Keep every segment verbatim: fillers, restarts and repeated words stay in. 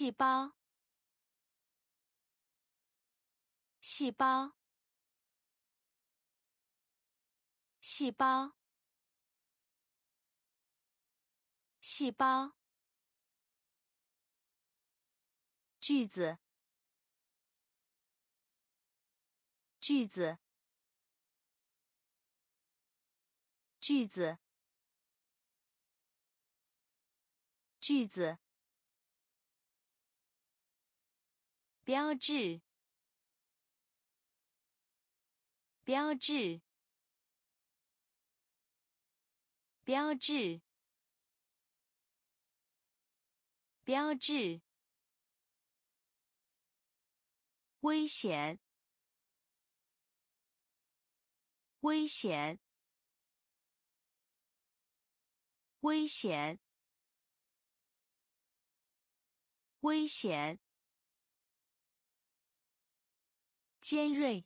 细胞，细胞，细胞，细胞，句子，句子，句子，句子，标志，标志，标志，标志，危险，危险，危险，危险，尖锐，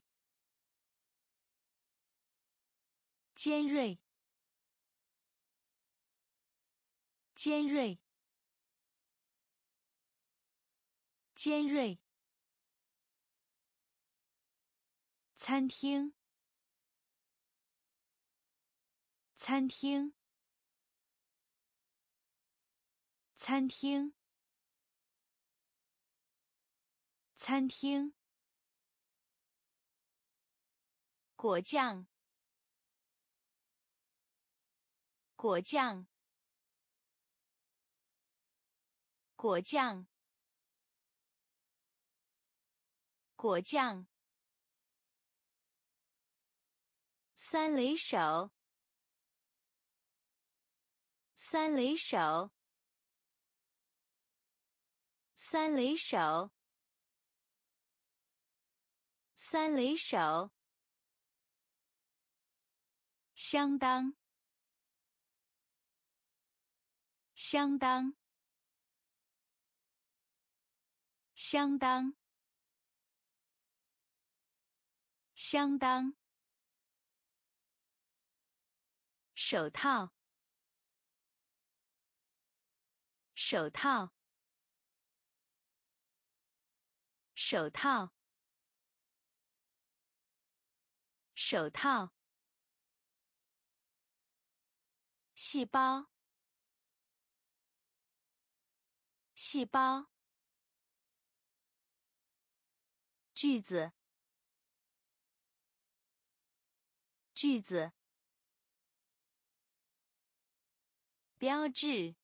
尖锐，尖锐，尖锐，餐厅，餐厅，餐厅，餐厅，果酱，果酱，果酱，果酱，三雷手，三雷手，三雷手，三雷手，相当，相当，相当，相当，手套，手套，手套，手套，细胞，细胞，句子，句子，标志，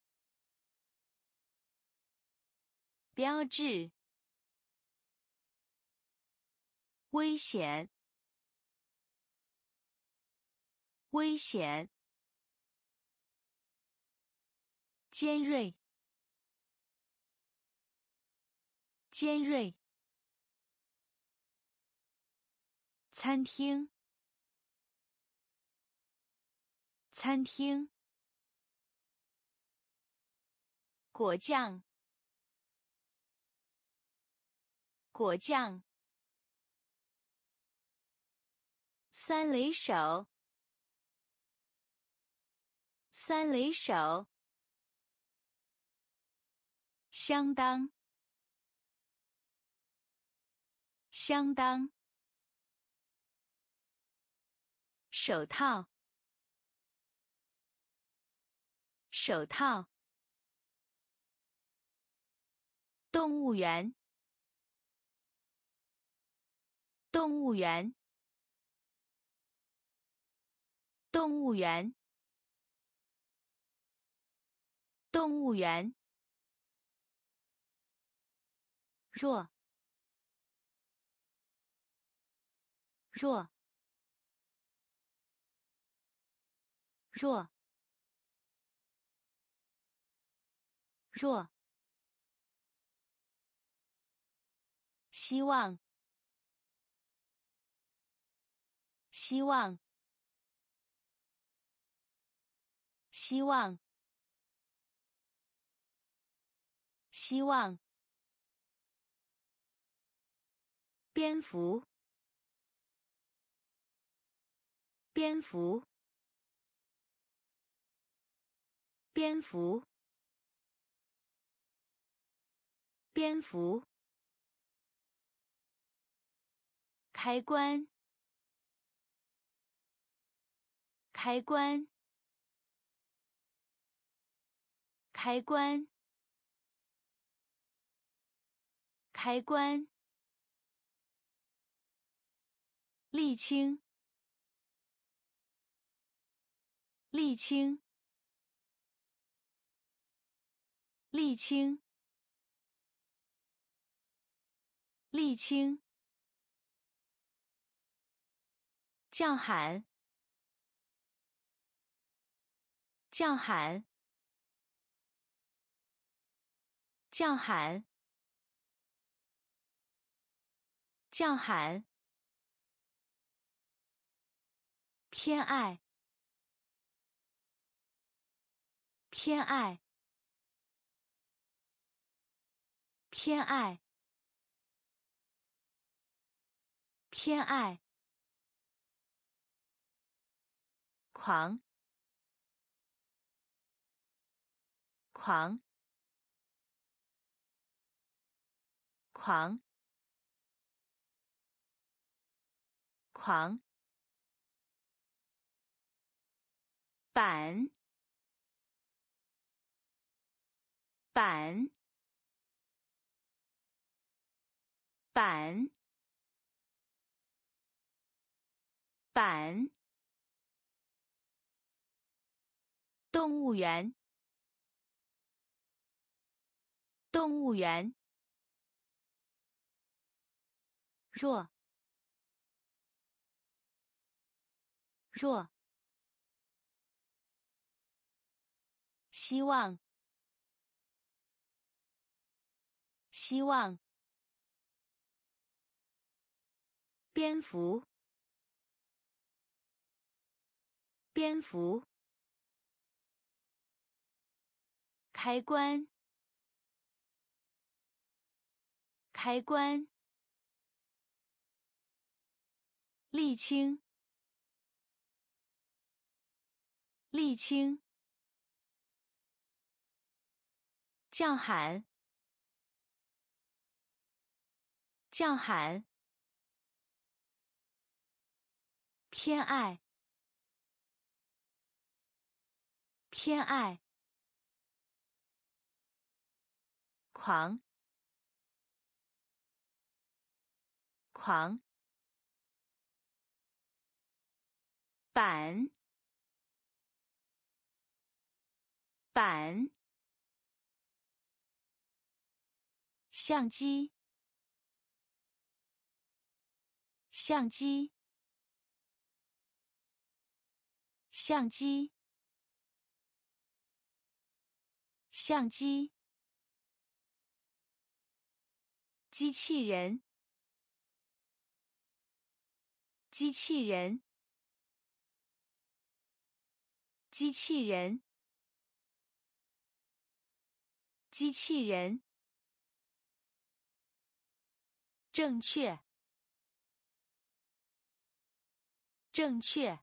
标志，危险，危险，尖锐，尖锐，餐厅，餐厅，果酱，果酱，三雷手，三雷手，相当，相当，手套，手套，动物园，动物园，动物园，动物园，弱，弱，弱，弱，希望，希望，希望，希望，蝙蝠，蝙蝠，蝙蝠， 蝙蝠，开关，开关，开关，开关，沥青，沥青，沥青，沥青，叫喊，叫喊，叫喊，叫喊，偏爱，偏爱，偏爱，偏爱，狂，狂，狂，狂，板，板，板，板，动物园，动物园，弱，弱，希望，希望，蝙蝠，蝙蝠，开关，开关，沥青，沥青，叫喊，叫喊，偏爱，偏爱，狂，狂，板，板，相机，相机，相机，相机，机器人，机器人，机器人，机器人，正确，正确，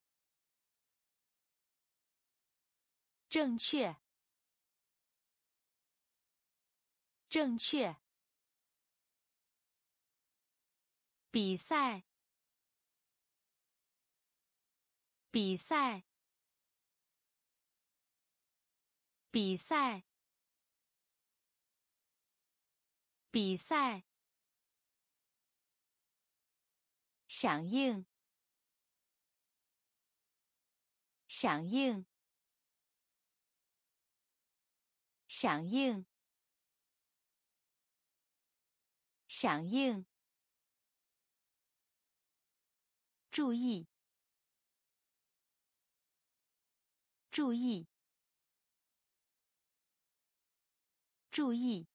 正确，正确，比赛，比赛，比赛，比赛，响应，响应，响应，响应，注意，注意，注意，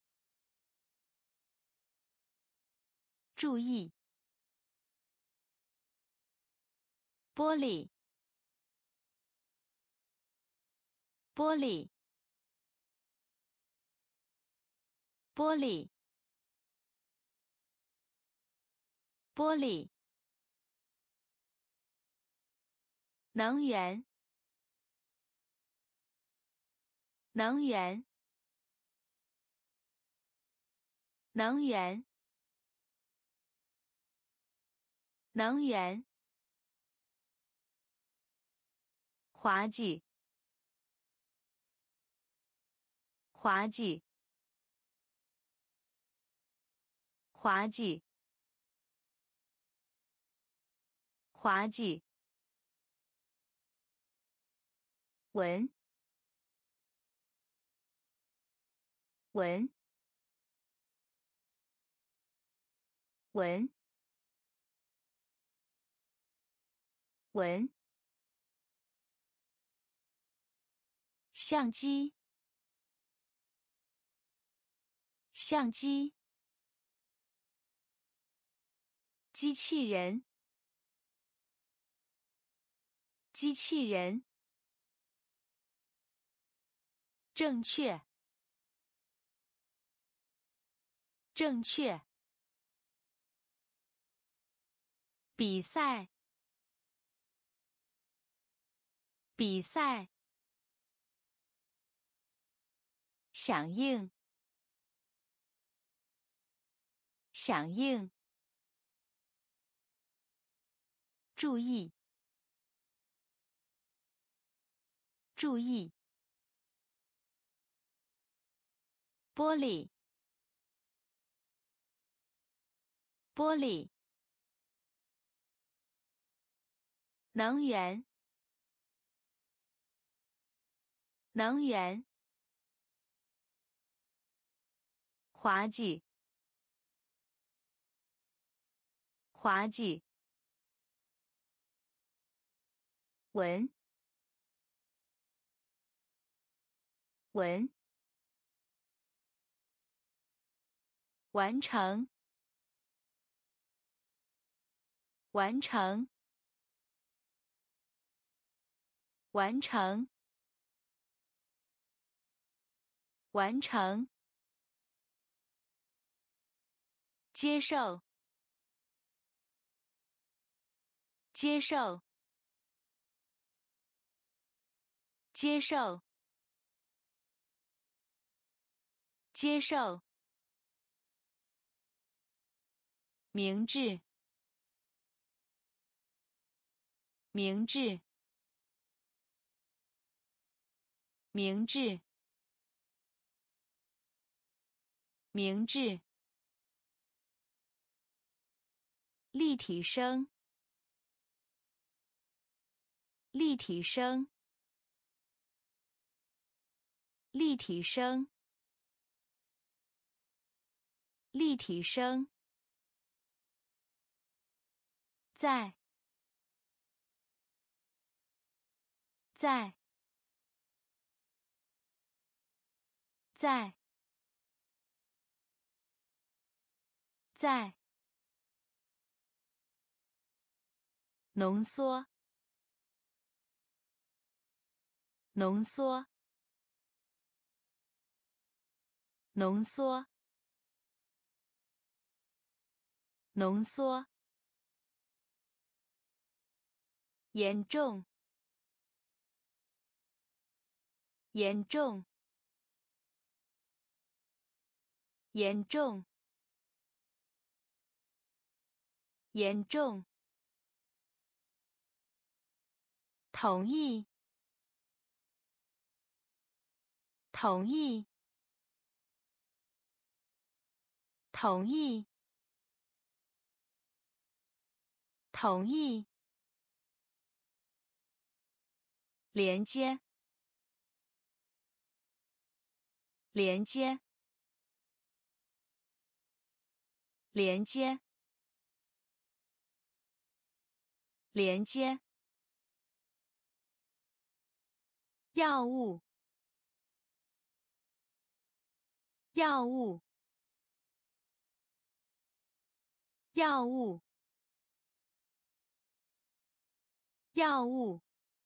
注意，玻璃，玻璃，玻璃，玻璃，能源，能源， 能源，能源，滑稽，滑稽，滑稽，滑稽，文，文，文，文，相机，相机，机器人，机器人，正确，正确，比赛，比赛，响应，响应，注意，注意，玻璃，玻璃，能源，能源，滑稽，滑稽，文，文，完成，完成，完成，完成，接受，接受，接受，接受，明智，明智，明智，明智，立体声，立体声，立体声，立体声，在，在，在，在，浓缩，浓缩，浓缩，浓缩，严重，严重，严重，严重，同意，同意，同意，同意，连接，连接，连接，连接，药物，药物，药物，药物，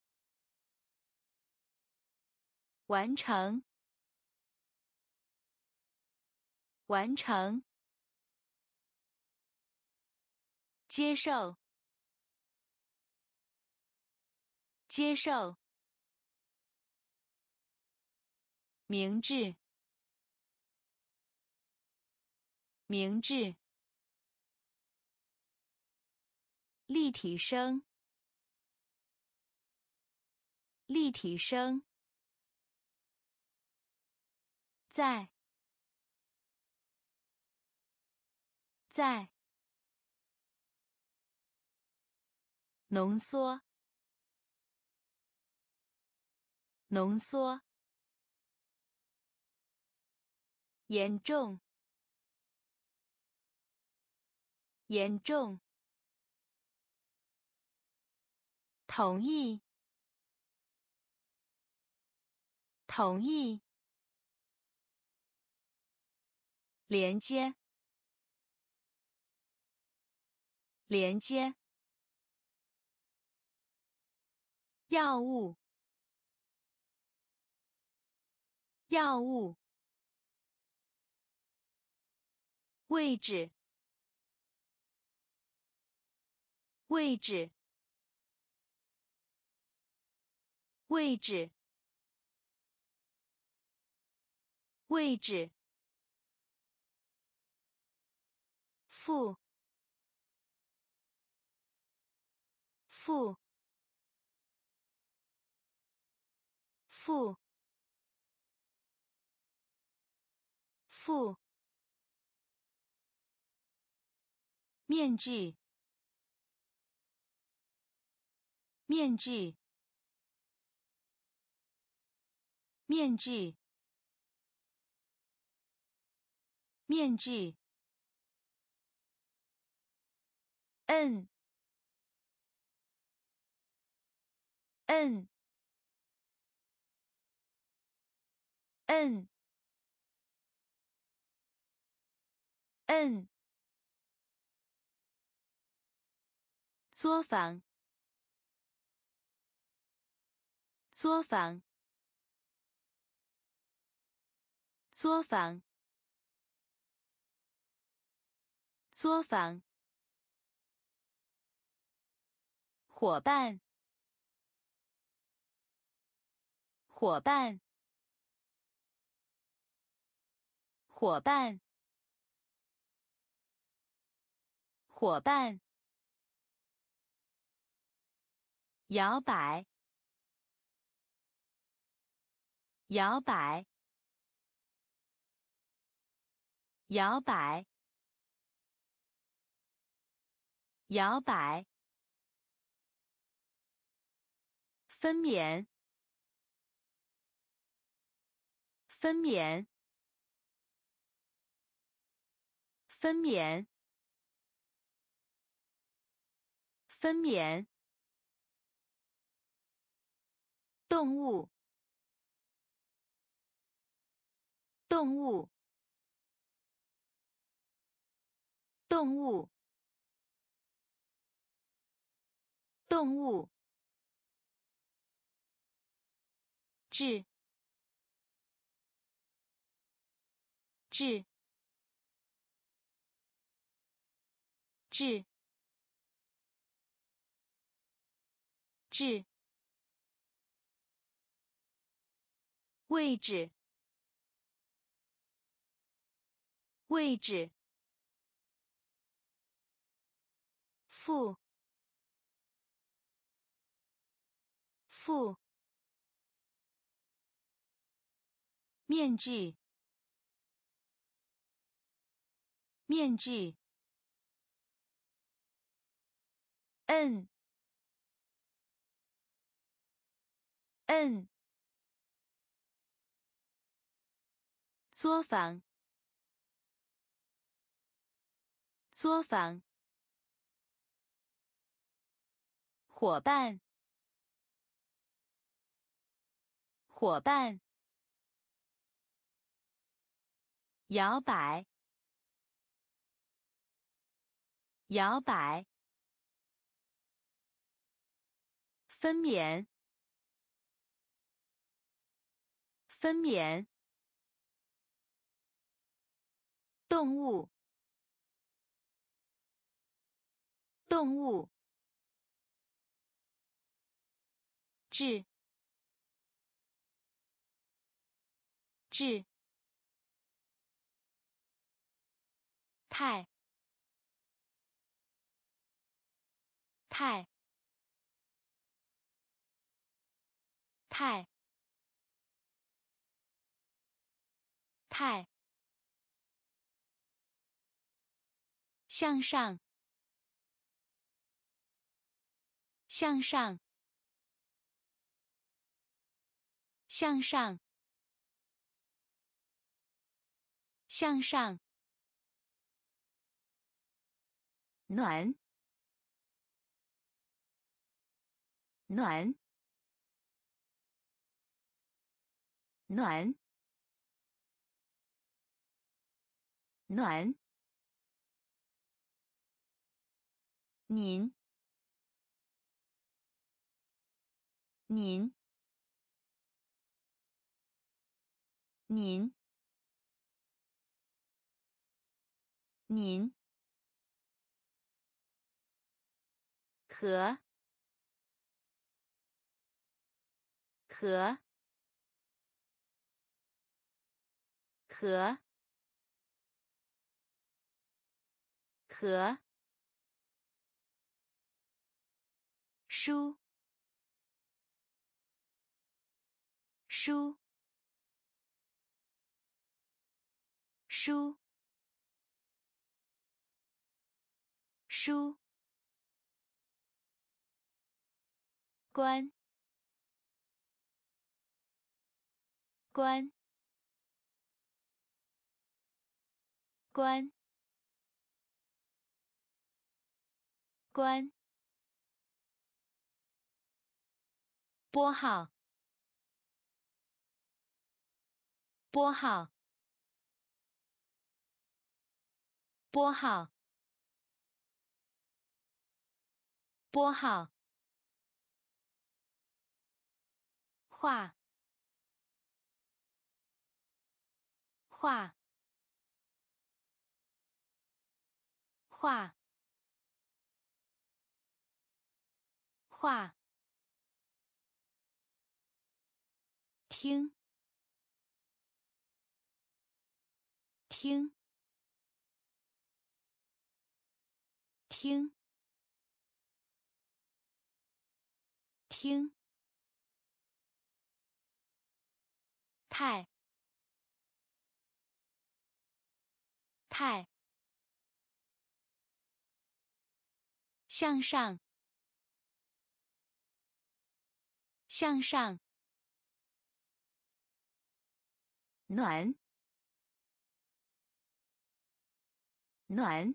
完成，完成，接受，接受，明智， 明智，立体声，立体声，在，在，浓缩，浓缩，严重，严重，同意，同意，连接，连接，药物，药物，位置，位置，位置，位置，负，负，负，负，面具，面具，面具，面具，摁，摁，摁，摁，作坊，作坊，作坊，作坊，伙伴，伙伴，伙伴，伙伴，摇摆，摇摆，摇摆，摇摆，分娩，分娩，分娩，分娩，动物，动物，动物，动物，质，质，质，质，位置，位置，负，负，面具，面具，摁，摁，作坊，作坊，伙伴，伙伴，摇摆，摇摆，分娩，分娩，动物，动物，质，质， 太太太太向上向上向上向上暖暖暖暖您您您您和和和和书书书书关关关关拨号拨号拨号拨号画画画画听听听听太太向上向上暖暖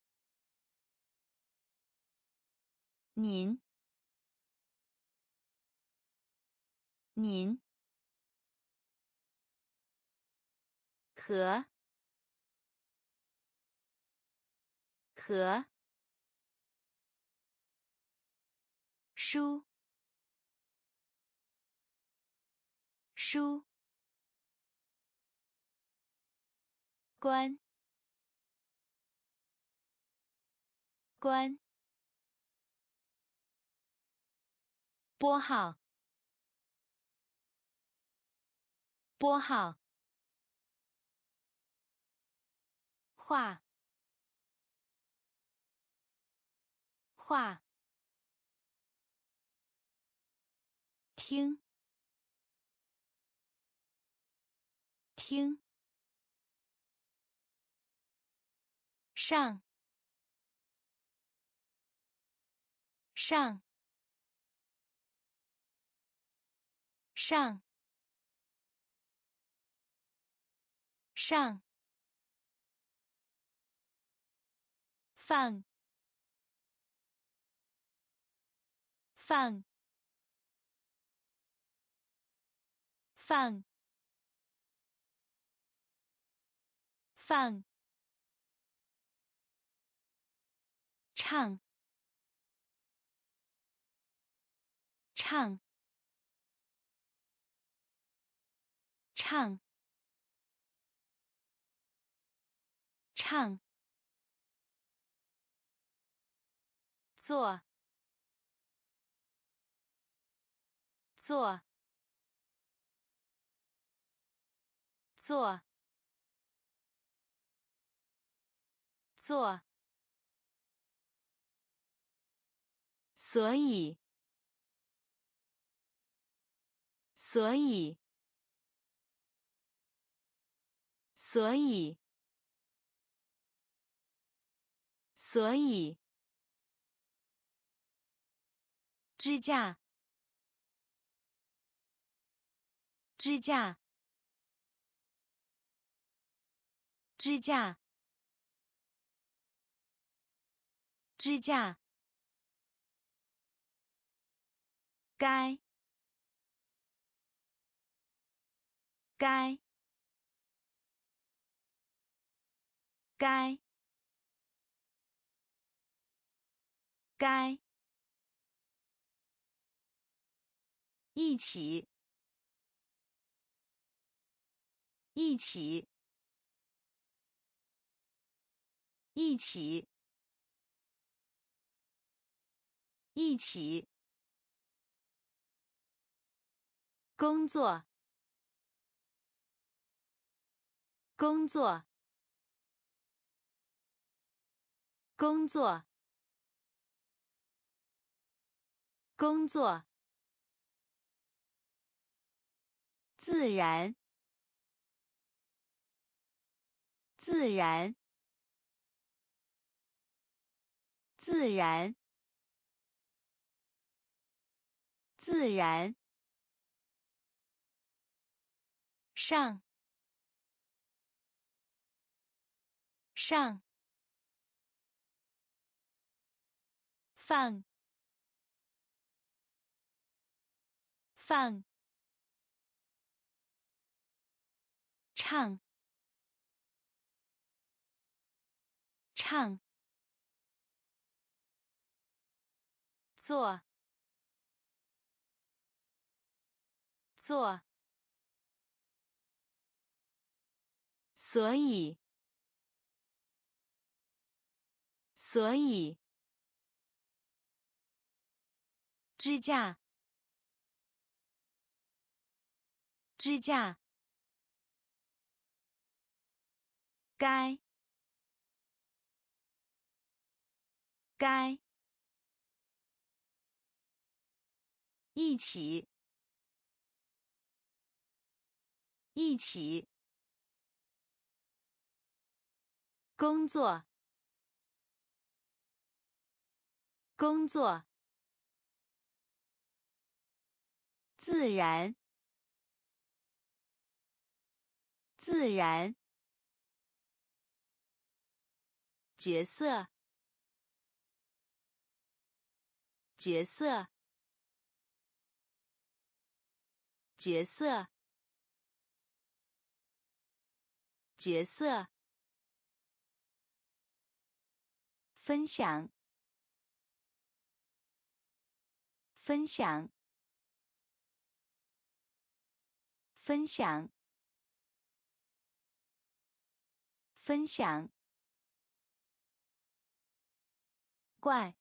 您您和和书书关关拨号拨号画画听听上上上上放放放放唱唱唱唱做做做做，所以，所以，所以，所以，支架，支架，支架，支架，该，该，该，该，一起，一起，一起，一起，工作，工作，工作，工作，自然，自然，自然，自然，上，上，放，放，唱，唱，做，做，所以，所以，支架，支架，该，该，一起，一起，工作，工作，自然，自然，角色，角色，角色，角色，分享，分享，分享，分享，怪，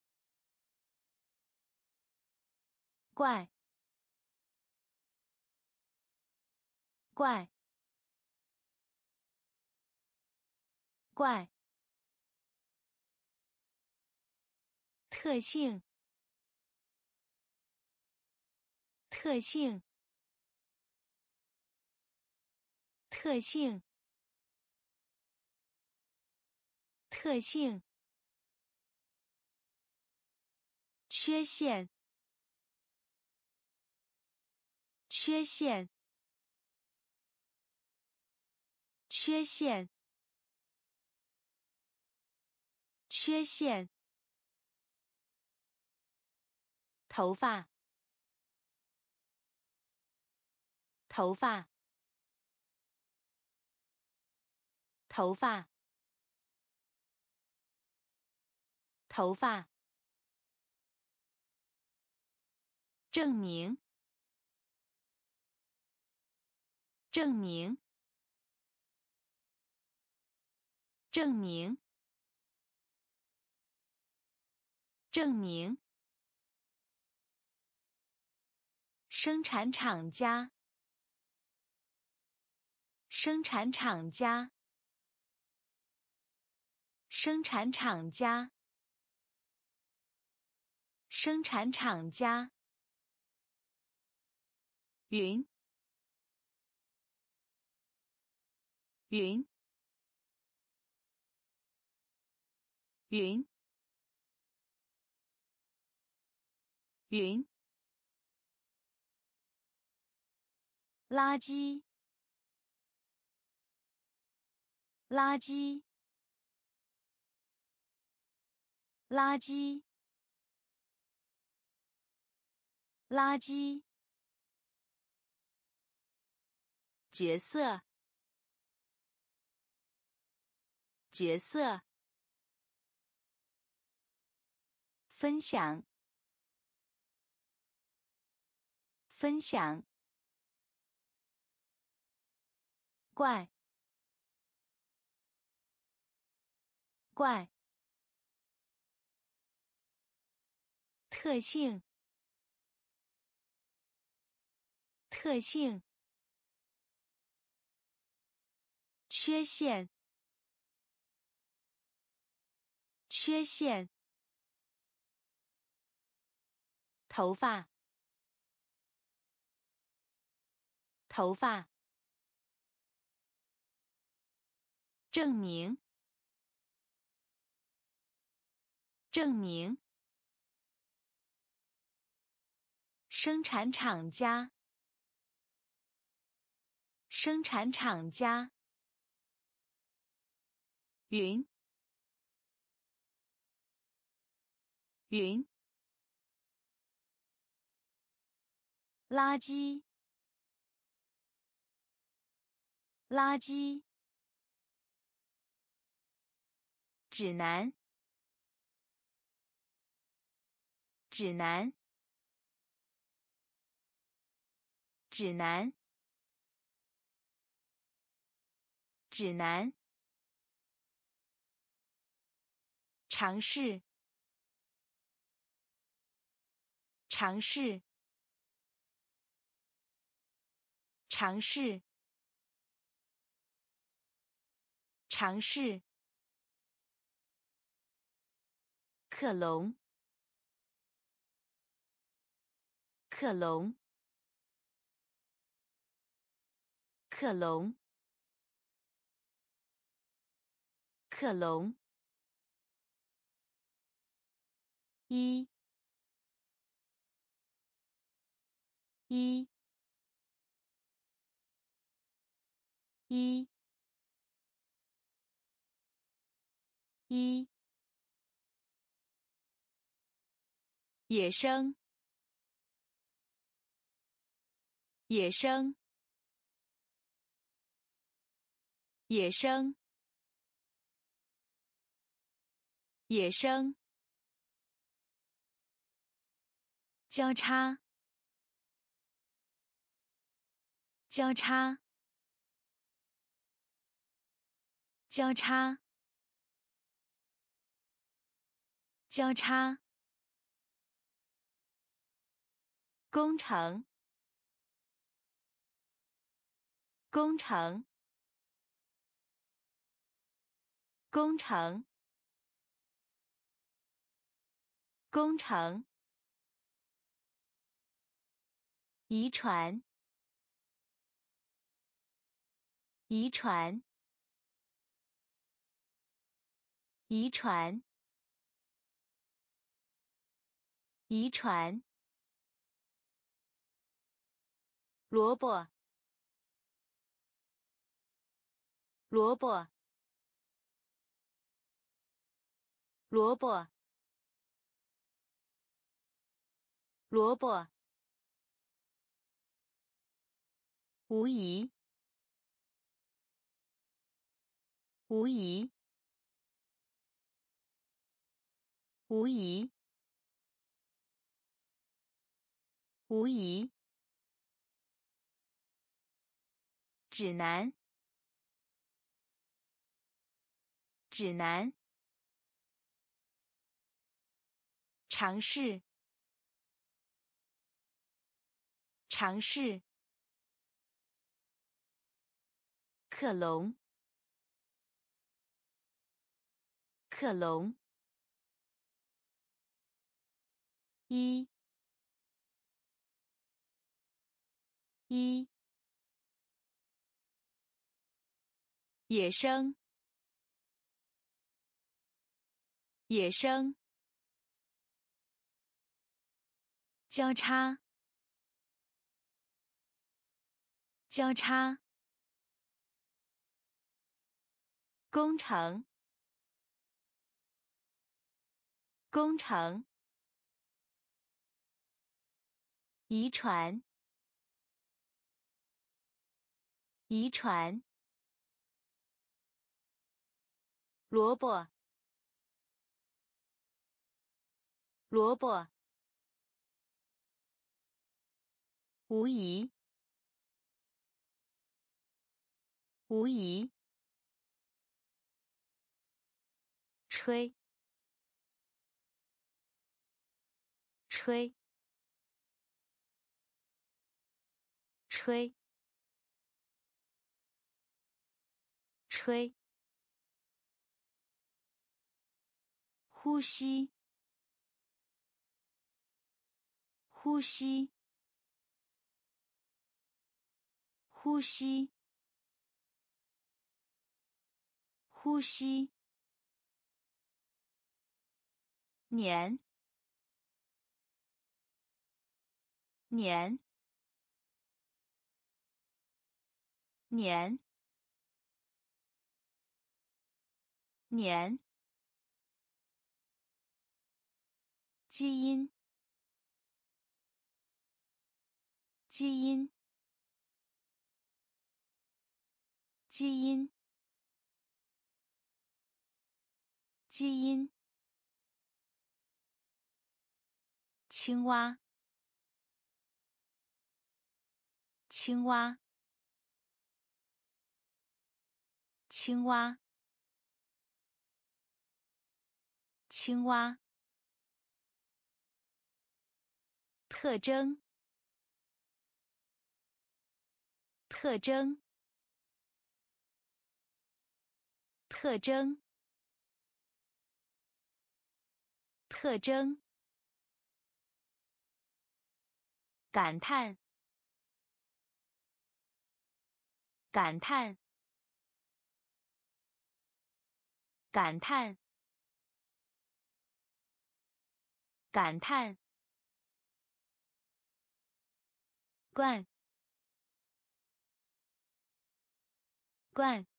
怪，怪，怪，特性，特性，特性，特性，缺陷，缺陷，缺陷，缺陷，头发，头发，头发，头发，证明，证明，证明，证明，生产厂家，生产厂家， 生产厂家，生产厂家。云，云，云，云。垃圾，垃圾，垃圾，垃圾。角色，角色。分享，分享。怪，怪。特性，特性。缺陷，缺陷。头发，头发。证明，证明。生产厂家，生产厂家。云，云。垃圾，垃圾。指南，指南，指南，指南。尝试，尝试，尝试，尝试。克隆，克隆，克隆，克隆。一，一，一，一。野生，野生，野生，野生。交叉，交叉，交叉，交叉。工程，工程，工程，工程。遗传，遗传，遗传，遗传。萝卜，萝卜，萝卜，萝卜。无疑，无疑，无疑，无疑。指南，指南。尝试，尝试。克隆， 克隆。一一野生野生交叉交叉工程工程遗传遗传萝卜萝卜无疑无疑吹吹吹吹呼吸呼吸呼吸呼吸年年年年基因基因基因基因青蛙青蛙青蛙青蛙特征特征特征特征感叹感叹感叹感叹罐罐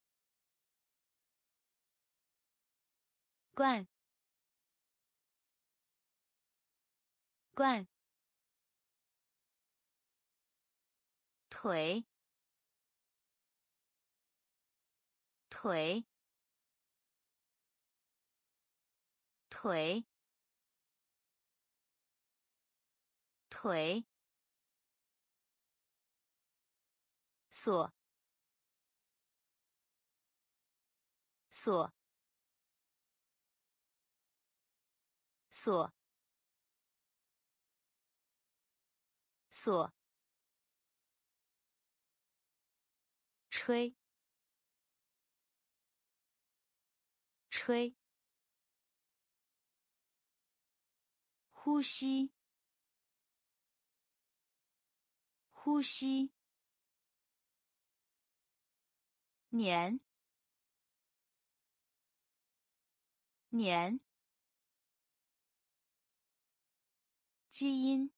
罐罐腿腿腿腿锁锁锁锁吹吹呼吸呼吸年年基因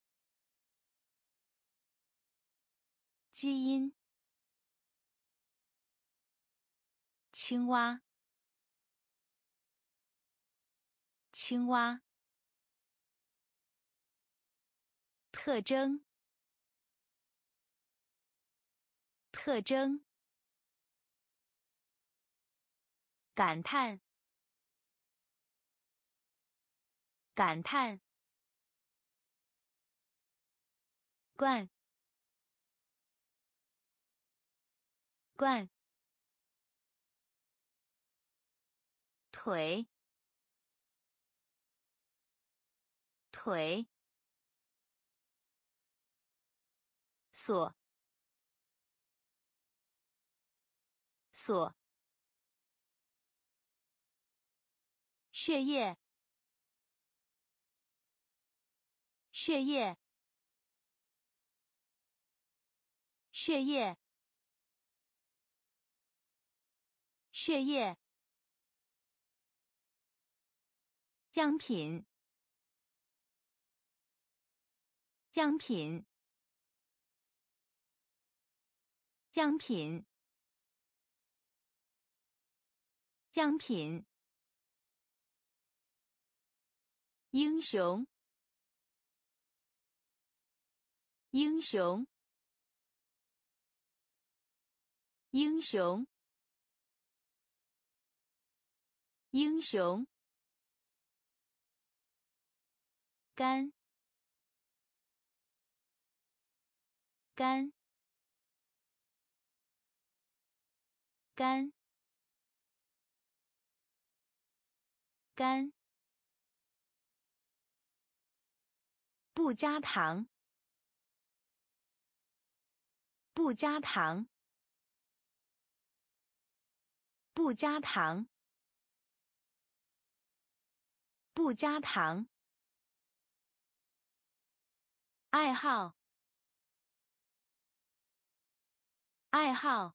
基因青蛙青蛙特征特征感叹感叹罐罐腿腿锁锁血液，血液，血液，血液。样品，样品，样品，样品。英雄，英雄，英雄，英雄。干，干，干，干。不加糖，不加糖，不加糖，不加糖。爱好，爱好，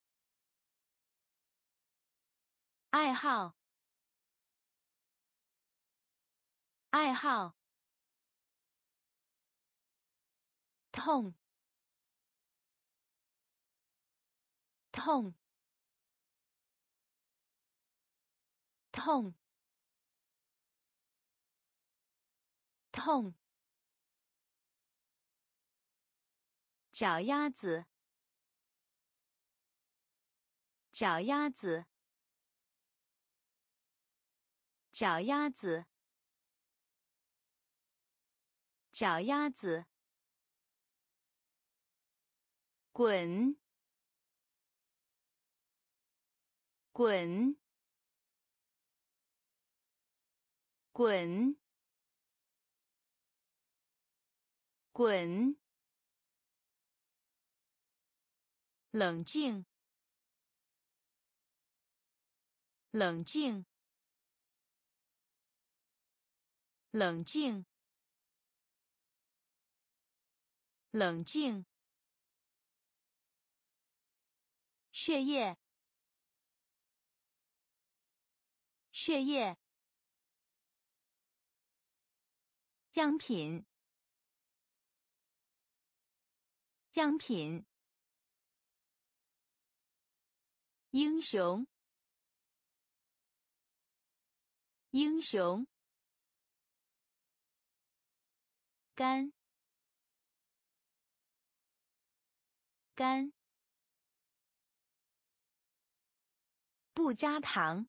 爱好，爱好。痛，痛，痛，痛。脚丫子，脚丫子，脚丫子，脚丫子。滚，滚，滚，滚。冷静，冷静，冷静，冷静。血液，血液。样品，样品。英雄，英雄。干，干。不加糖，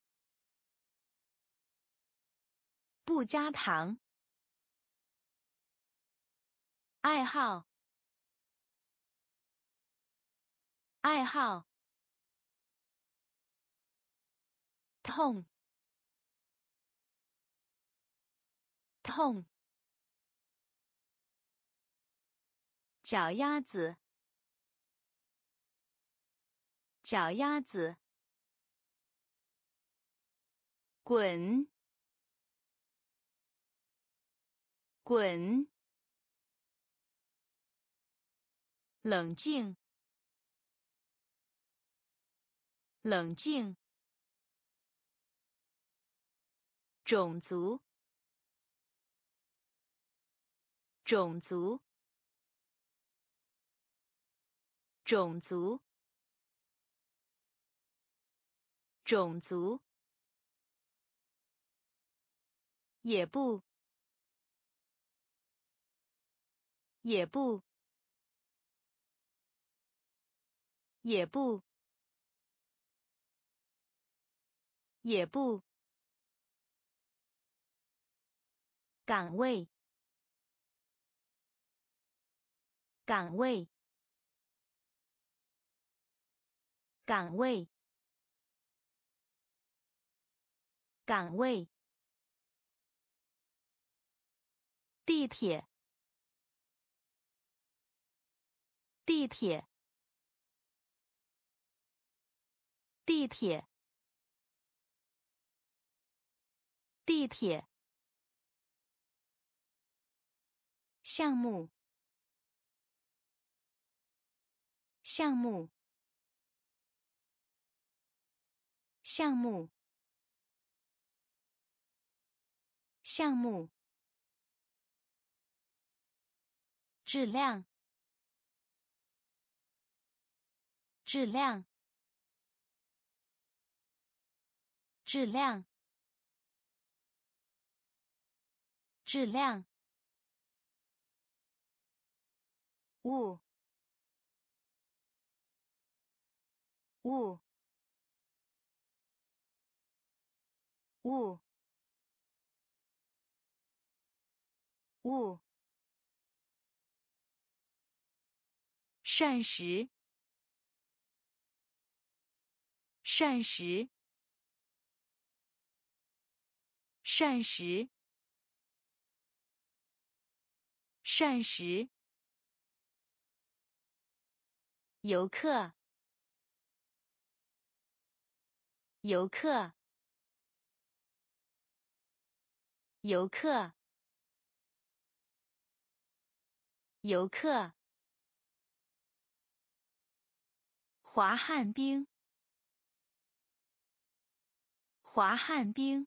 不加糖。爱好，爱好。痛，痛。脚丫子，脚丫子。滚，滚。冷静，冷静。种族，种族，种族，种族。也不，也不，也不，也不。岗位，岗位，岗位，岗位。地铁，地铁，地铁， 地铁。项目。项目。项目。项目。质量。质量。质量。质量。物。物。物。物。膳食。膳食。膳食。膳食。游客。游客。游客。游客。滑旱冰。滑旱冰。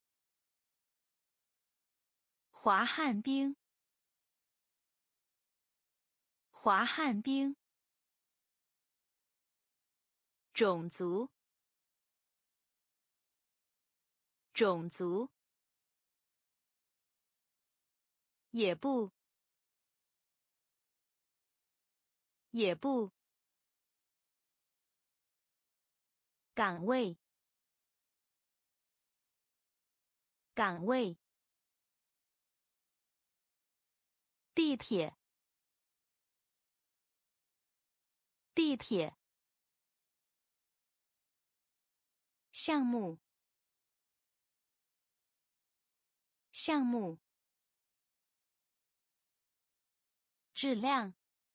滑旱冰。滑旱冰。种族。种族。也不。也不。岗位。岗位。地铁。地铁。项目。项目。质量。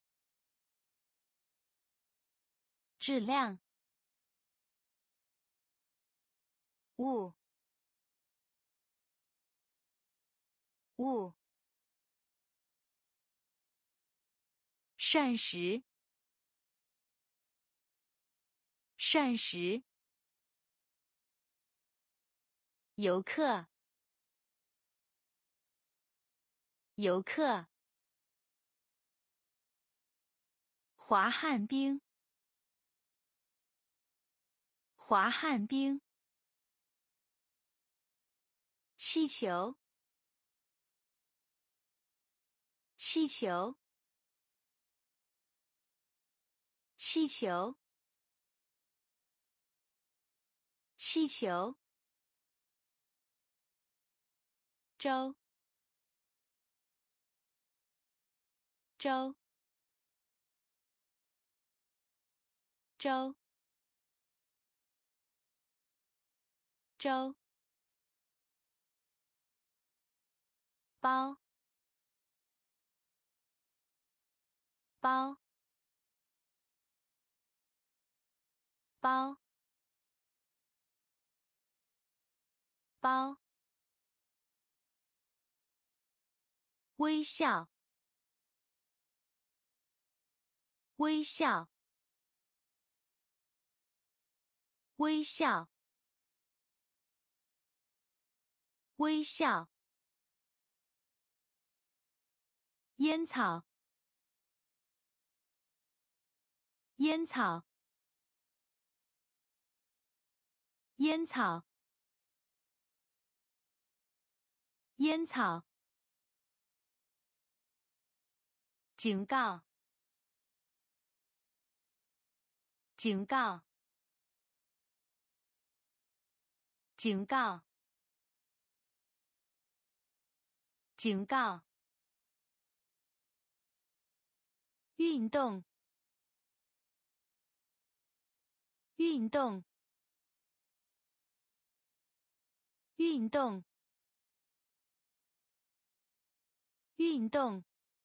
质量。物。物。膳食。膳食。游客。游客。滑旱冰。滑旱冰。气球。气球。气球。气球。周。周。周。周。包。包。包。包。微笑。微笑。微笑。微笑。烟草。烟草。烟草。烟草。警告。警告。警告。警告。运动。运动。运动。运动。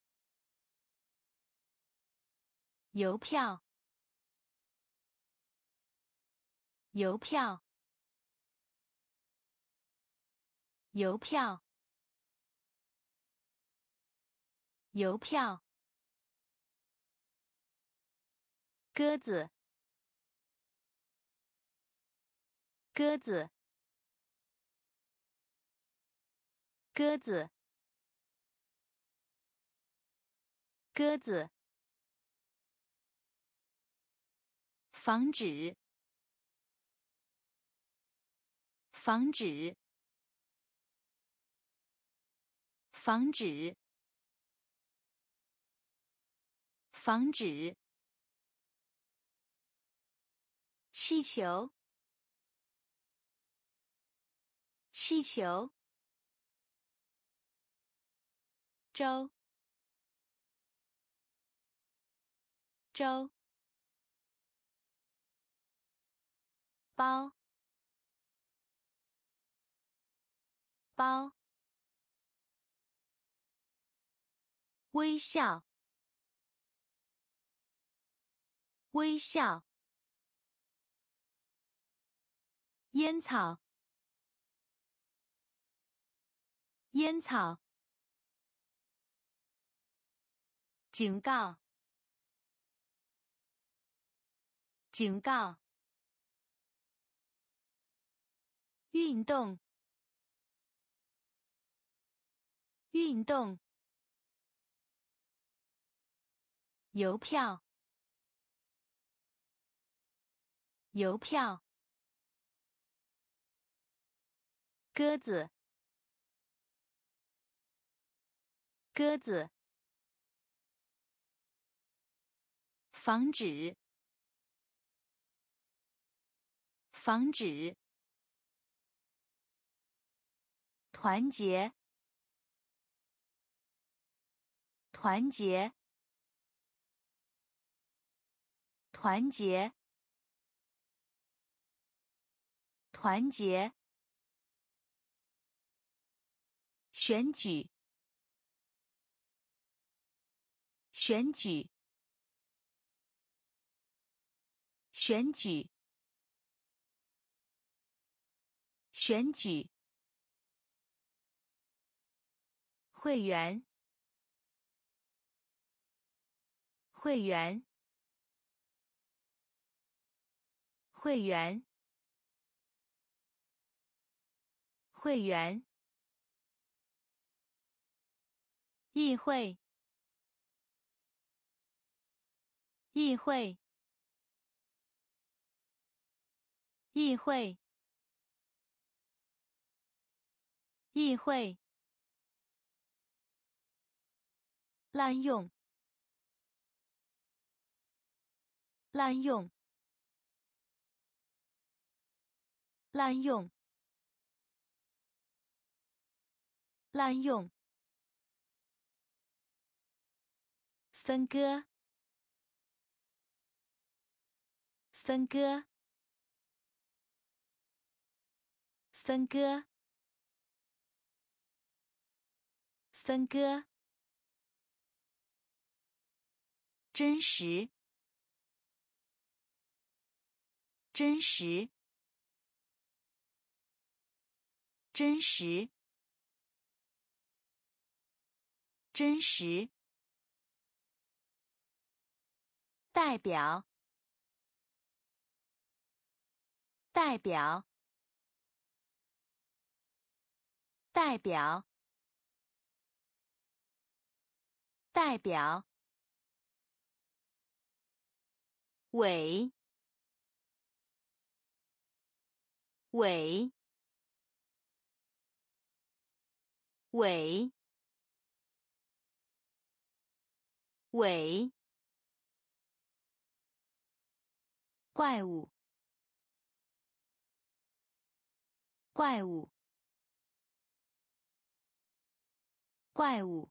邮票。邮票。 邮票，邮票，鸽子，鸽子，鸽子，鸽子，防止，防止，防止，防止，气球，气球，周，周，包，包，微笑，微笑，烟草，烟草，警告，警告，运动，运动，邮票，邮票，鸽子，鸽子，防止，防止，团结，团结，团结，团结，选举，选举，选举，选举，会员，会员，会员，会员，议会，议会，议会，议会，滥用，滥用，滥用，滥用，分割，分割，分割，分割，真实，真实，真实，真实，代表，代表，代表，代表，伪，伪，伪，伪，怪物，怪物，怪物，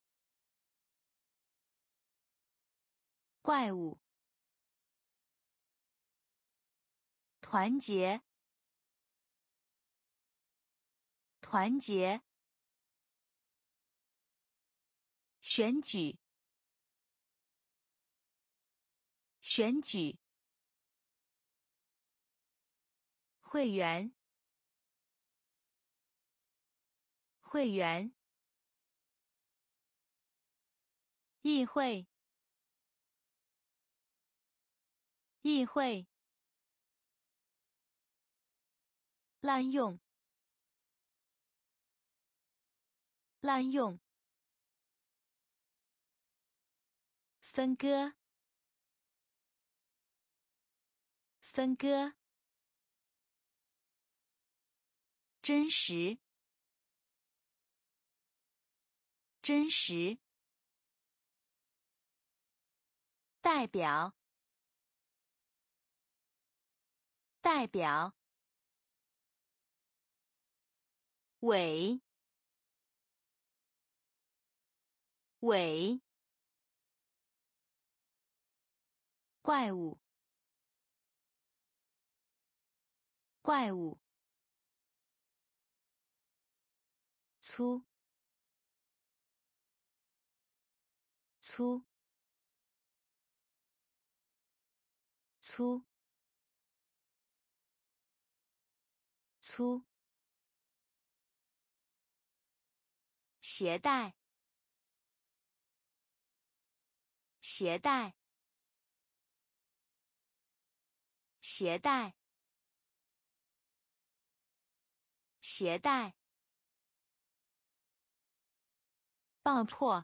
怪物，团结，团结，选举，选举，会员， 会员，议会，议会，滥用，滥用，分割，分割，真实，真实，代表，代表，伪，伪，怪物，怪物，粗，粗，粗，粗，携带，携带，携带，携带，爆破，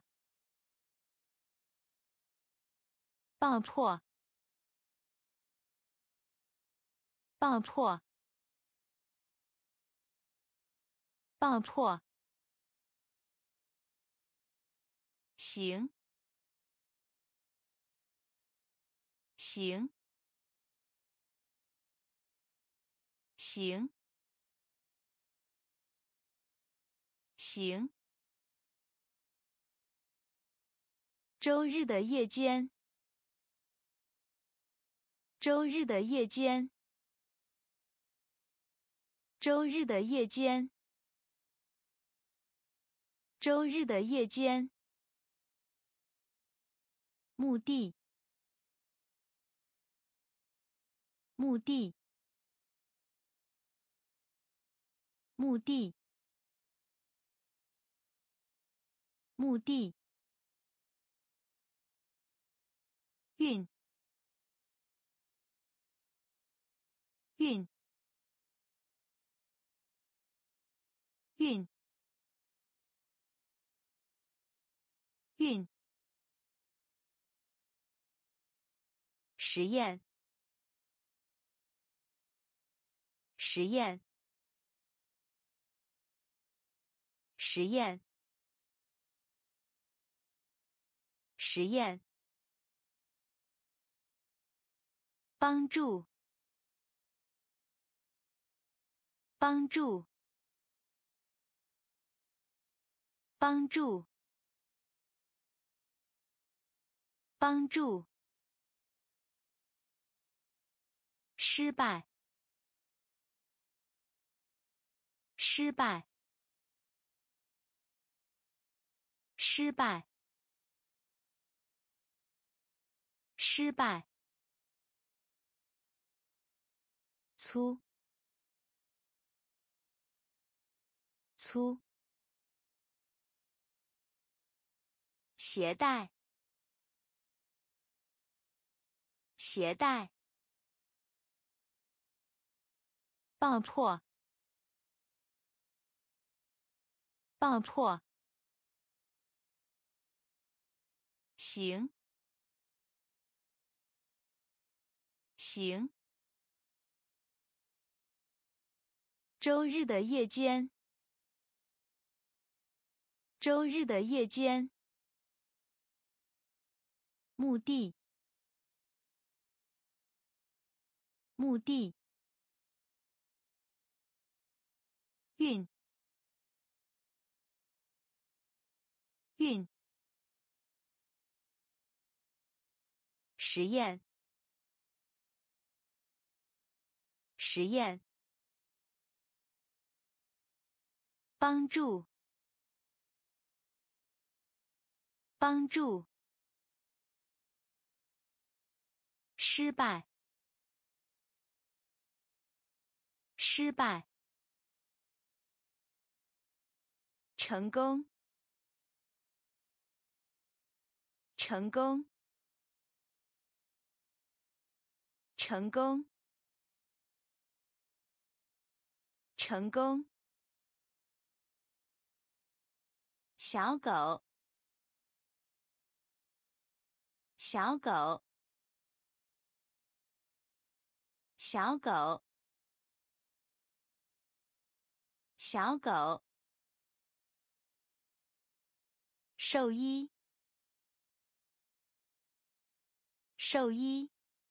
爆破，爆破，爆破，行，行，行，行。周日的夜间，周日的夜间，周日的夜间，周日的夜间。目的，目的，目的，目的。运，运，运，运。实验，实验，实验，实验。帮助，帮助，帮助，帮助。失败，失败，失败，失败。粗，粗。携带，携带。爆破，爆破。行，行。周日的夜间，周日的夜间。目的，目的。运，运。实验，实验。帮助，帮助。失败，失败。 成功，成功，成功，成功。小狗，小狗，小狗，小狗。兽医，兽医，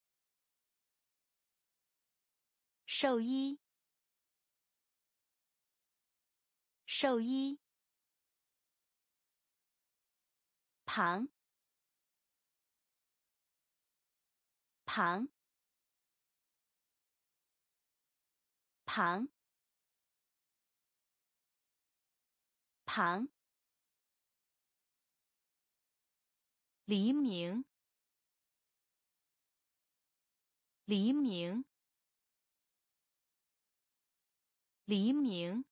兽医，兽医。旁，旁，旁，旁。黎明，黎明，黎明，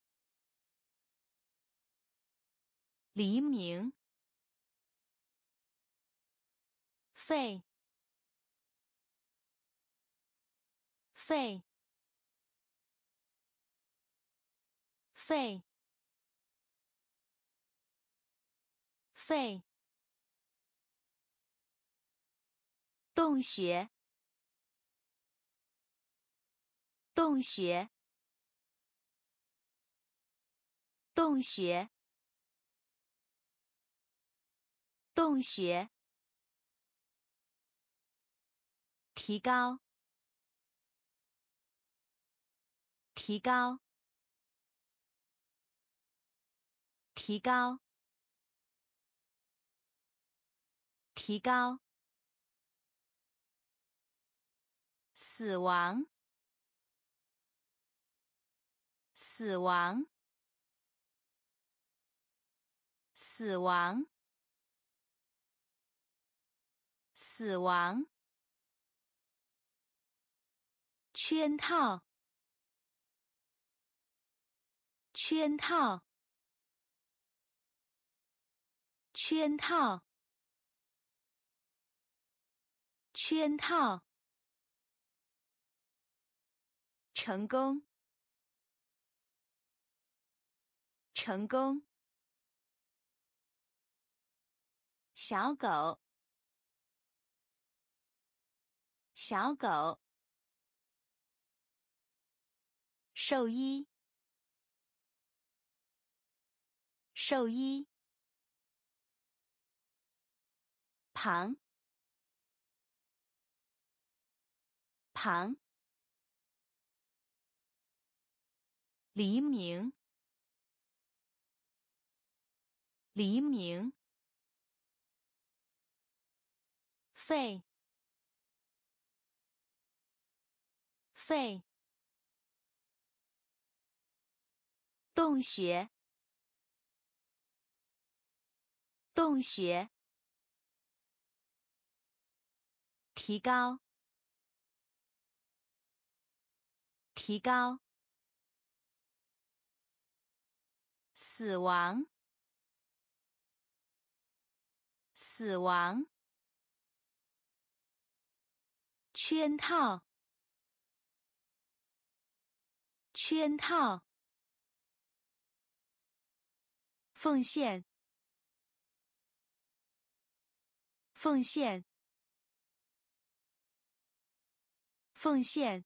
黎明。肺，肺，肺，肺。洞穴，洞穴，洞穴，洞穴。提高，提高，提高，提高。死亡，死亡，死亡，死亡。圈套，圈套，圈套，圈套。成功，成功。小狗，小狗。兽医，兽医。旁，旁。黎明，黎明。肺，肺。洞穴，洞穴。提高，提高。死亡，死亡。圈套，圈套。奉献，奉献，奉献，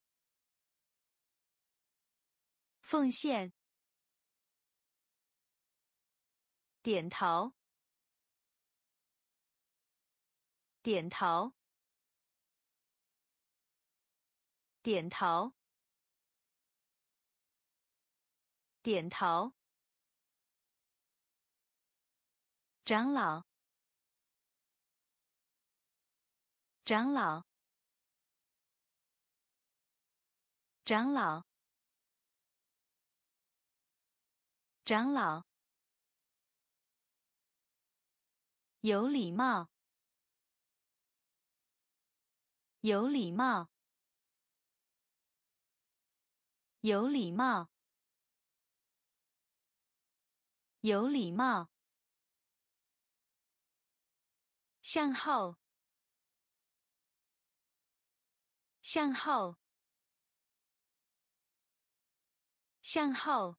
奉献。点头，点头，点头，点头。长老，长老，长老，长老。有礼貌，有礼貌，有礼貌。 有礼貌。向后，向后，向后，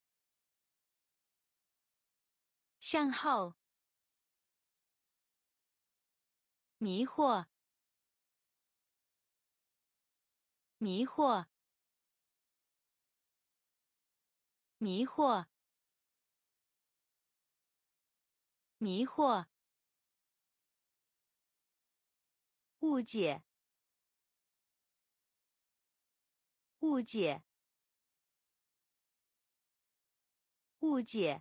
向后。迷惑，迷惑，迷惑，迷惑。误解，误解，误解，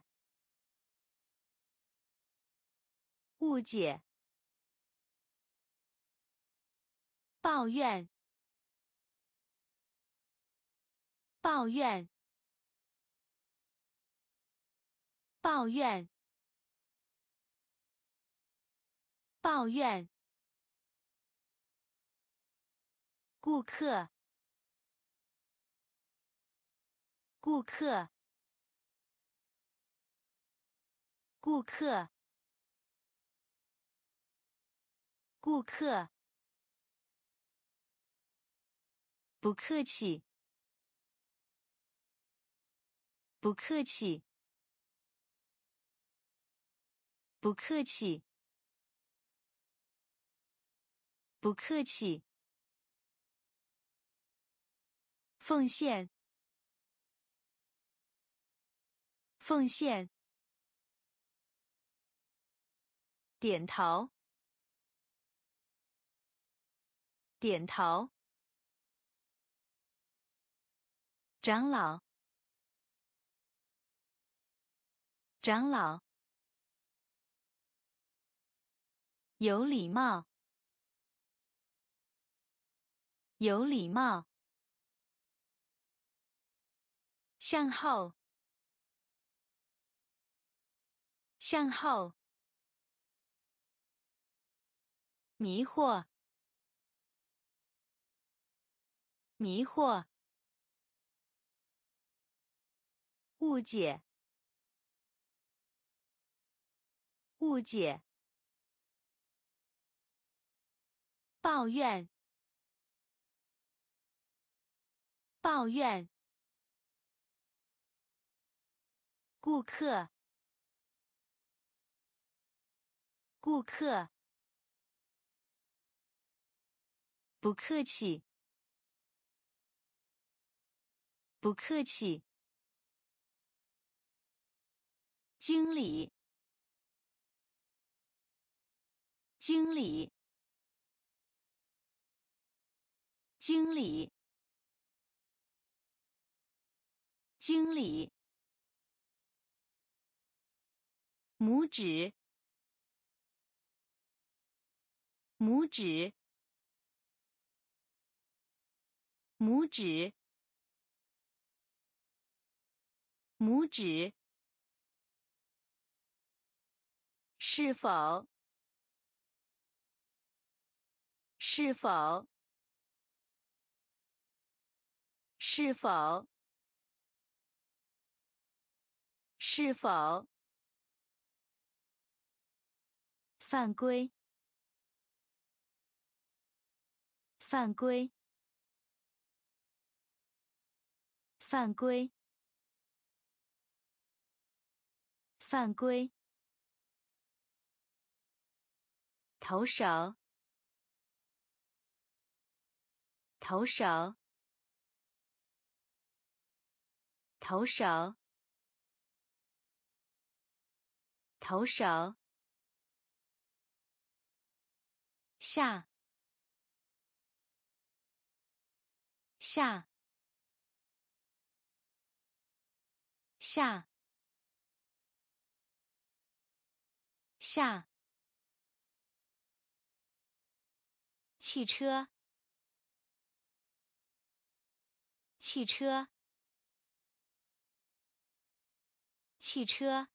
误解。抱怨，抱怨，抱怨，抱怨。顾客，顾客，顾客，顾客。不客气，不客气，不客气，不客气。奉献，奉献。点头，点头。长老，长老。有礼貌，有礼貌。向后，向后。迷惑，迷惑。误解，误解。抱怨，抱怨。顾客，顾客。不客气，不客气。经理，经理，经理，经理。拇指，拇指，拇指，拇指。是否，是否，是否，是否。犯规，犯规，犯规，犯规。投手，投手，投手，投手。下，下，下，下。汽车，汽车，汽车，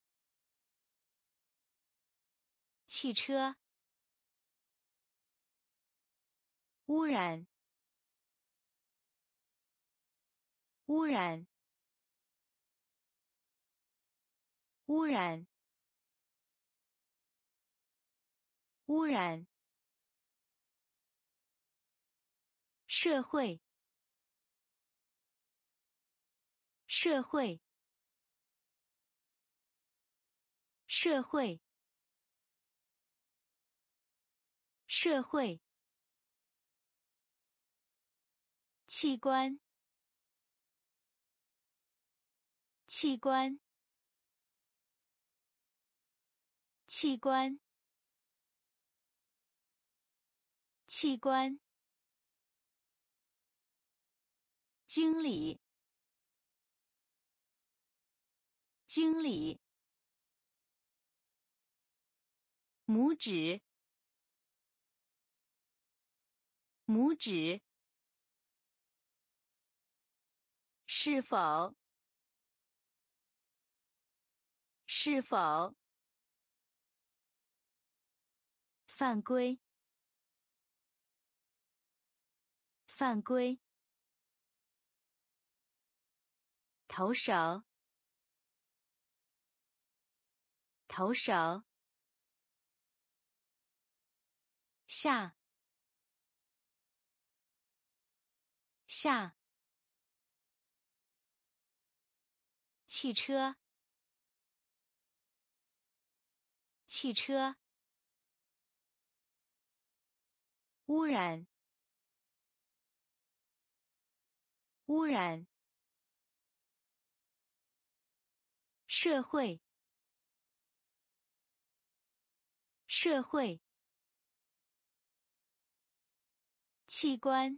汽车。污染，污染， 污染，污染。社会，社会，社会，社会。器官，器官，器官，器官。经理，经理。拇指，拇指。是否，是否。犯规，犯规。投手，投手。下，下。汽车，汽车。污染，污染。社会，社会。器官，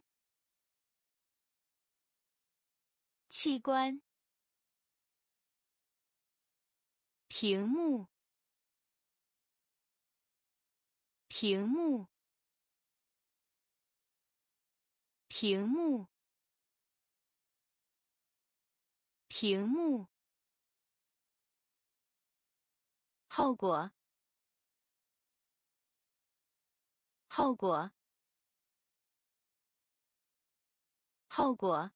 器官。屏幕，屏幕，屏幕，屏幕。后果，后果，后果，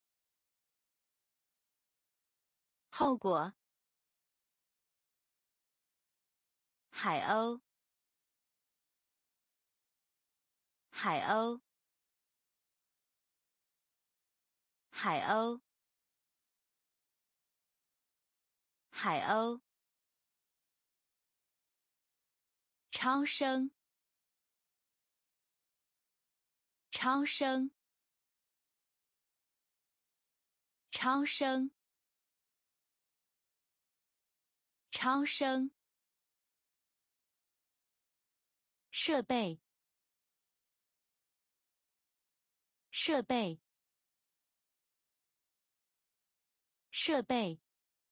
后果。海鸥，海鸥，海鸥，海鸥。超声，超声，超声，超声。设备，设备，设备，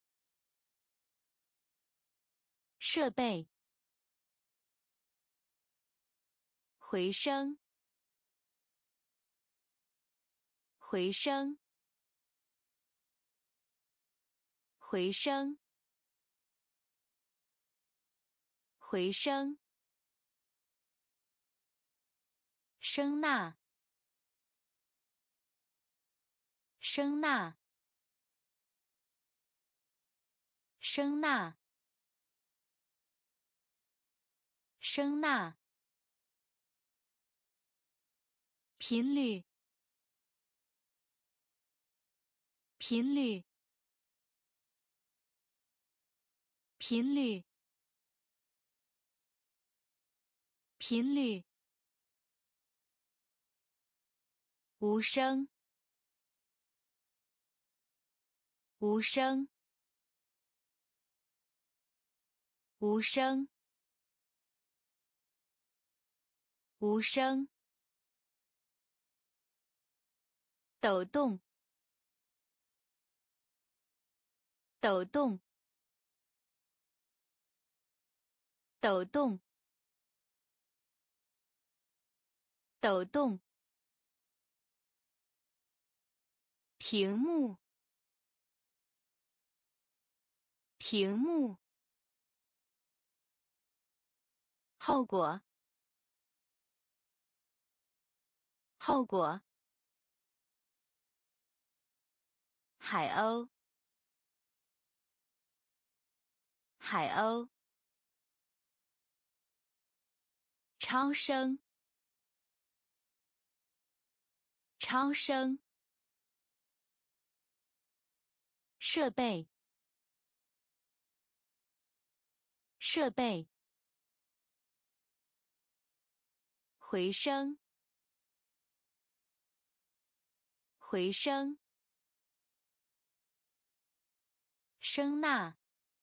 设备。回声，回声，回声，回声。声呐，声呐，声呐，声呐。频率，频率，频率，频率。无声，无声，无声，无声。抖动，抖动，抖动，抖动。屏幕，屏幕。后果，后果。海鸥， 海鸥，超声，超声，设备，设备，回声，回声，声呐，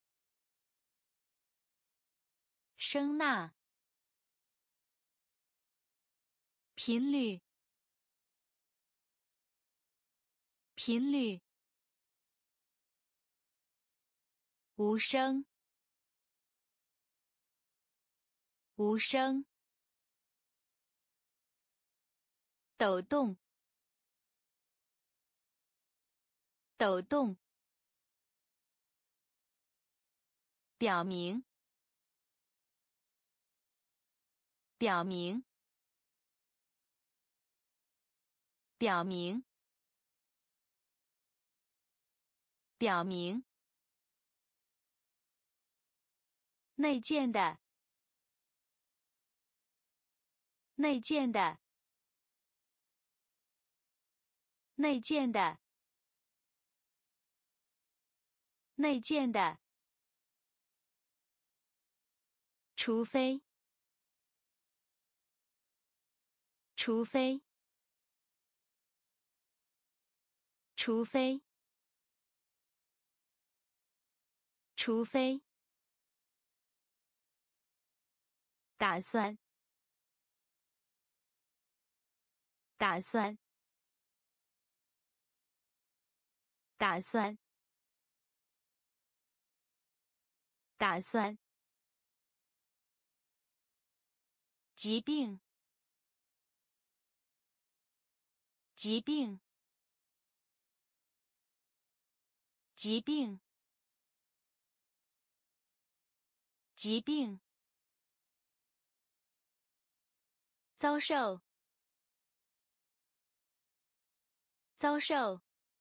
声呐，频率，频率，无声，无声，抖动，抖动，表明，表明，表明，表明，内建的，内建的，内建的，内建的，除非，除非，除非，除非，打算，打算，打算，打算，疾病，疾病，疾病，疾病，遭受，遭受，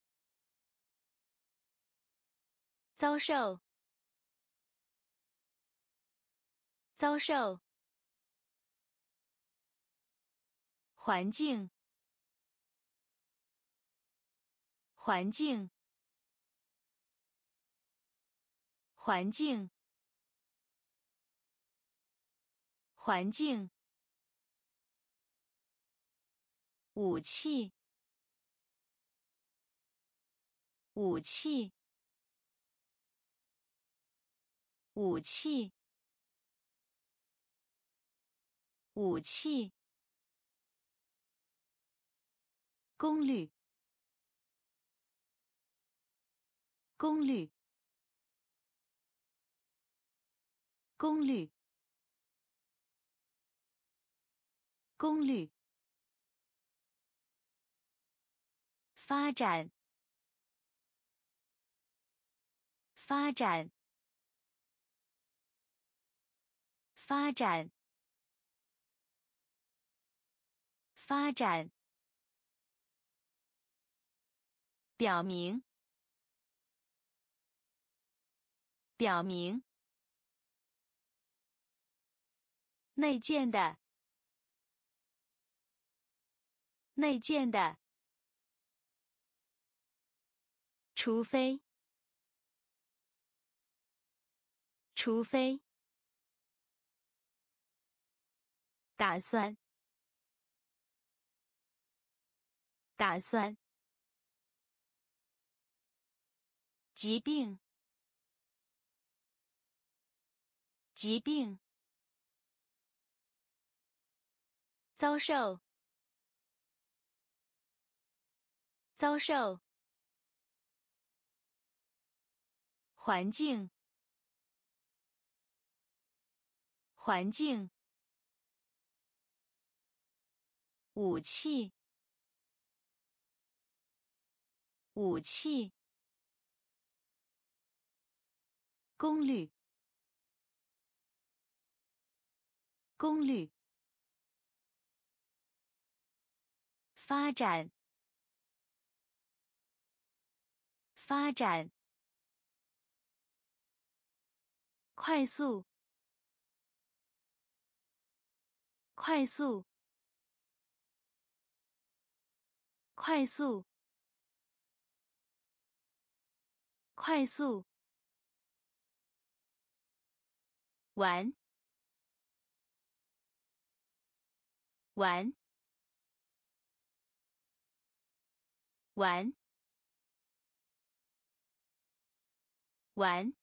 遭受，遭受，环境，环境，环境，环境，武器，武器，武器，武器，功率，功率，功率，功率，发展，发展，发展，发展，表明，表明，内建的，内建的，除非，除非，打算，打算，疾病，疾病，遭受，遭受，环境，环境，武器，武器，功率，功率，发展，发展， 快速，快速，快速，快速，玩，玩，玩，玩，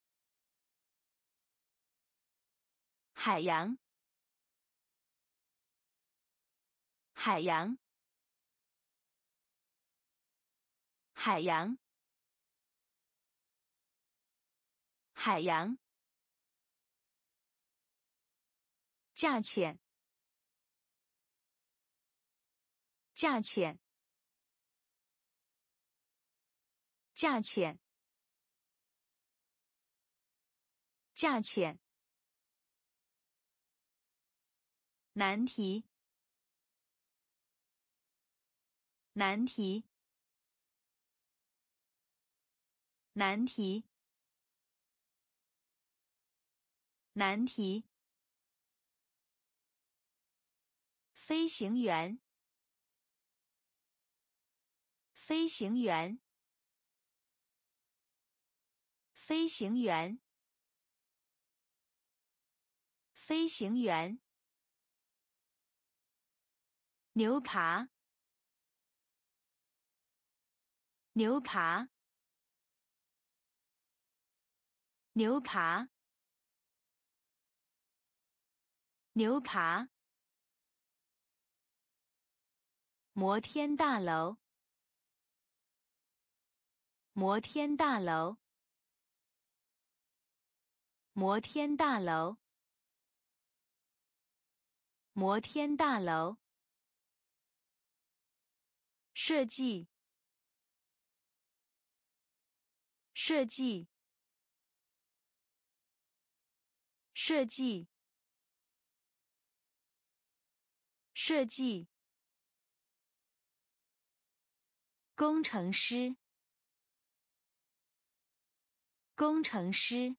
海洋，海洋，海洋，海洋，价钱，价钱，价钱，价钱，难题，难题，难题，难题，飞行员，飞行员，飞行员，飞行员，牛扒，牛扒，牛扒，牛扒，摩天大楼，摩天大楼，摩天大楼，摩天大楼，设计，设计，设计，设计，工程师，工程师，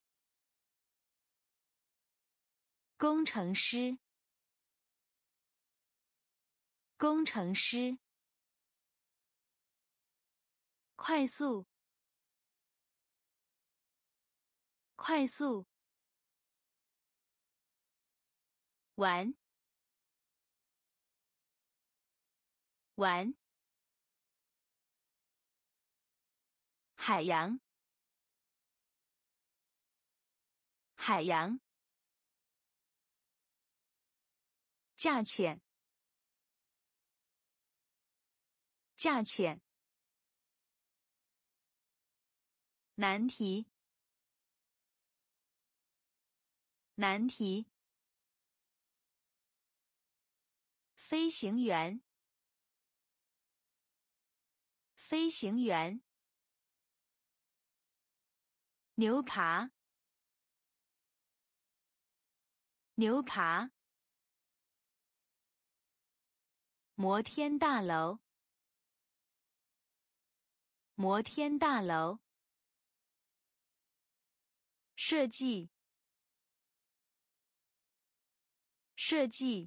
工程师，工程师，快速，快速，玩，玩，海洋，海洋，价钱，价钱，难题，难题，飞行员，飞行员，牛扒，牛扒，摩天大楼，摩天大楼，设计，设计，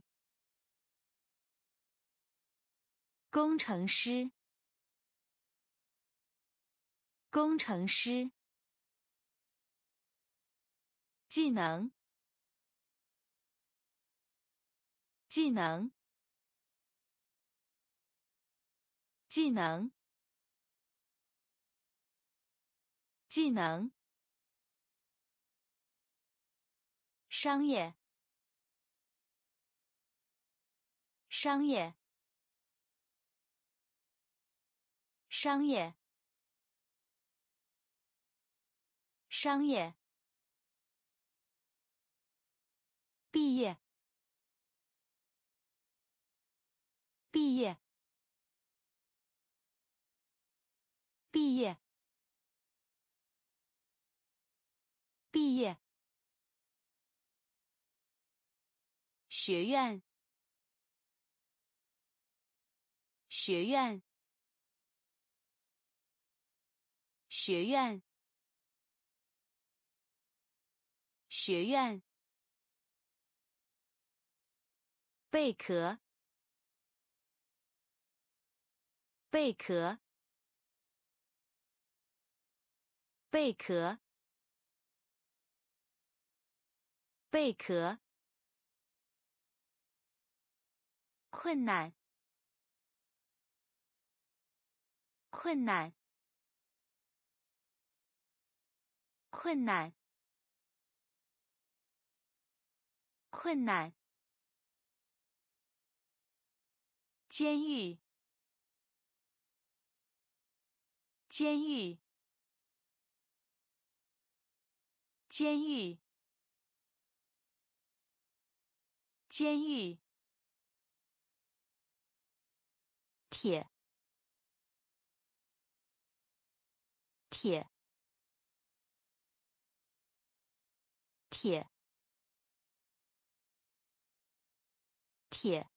工程师，工程师，技能，技能，技能，技能，商业，商业，商业，商业，毕业，毕业，毕业，毕业，学院，学院，学院， 学院，贝壳，贝壳，贝壳，贝壳，困难，困难，困难，困难，监狱，监狱，监狱，监狱，铁，铁，铁，铁，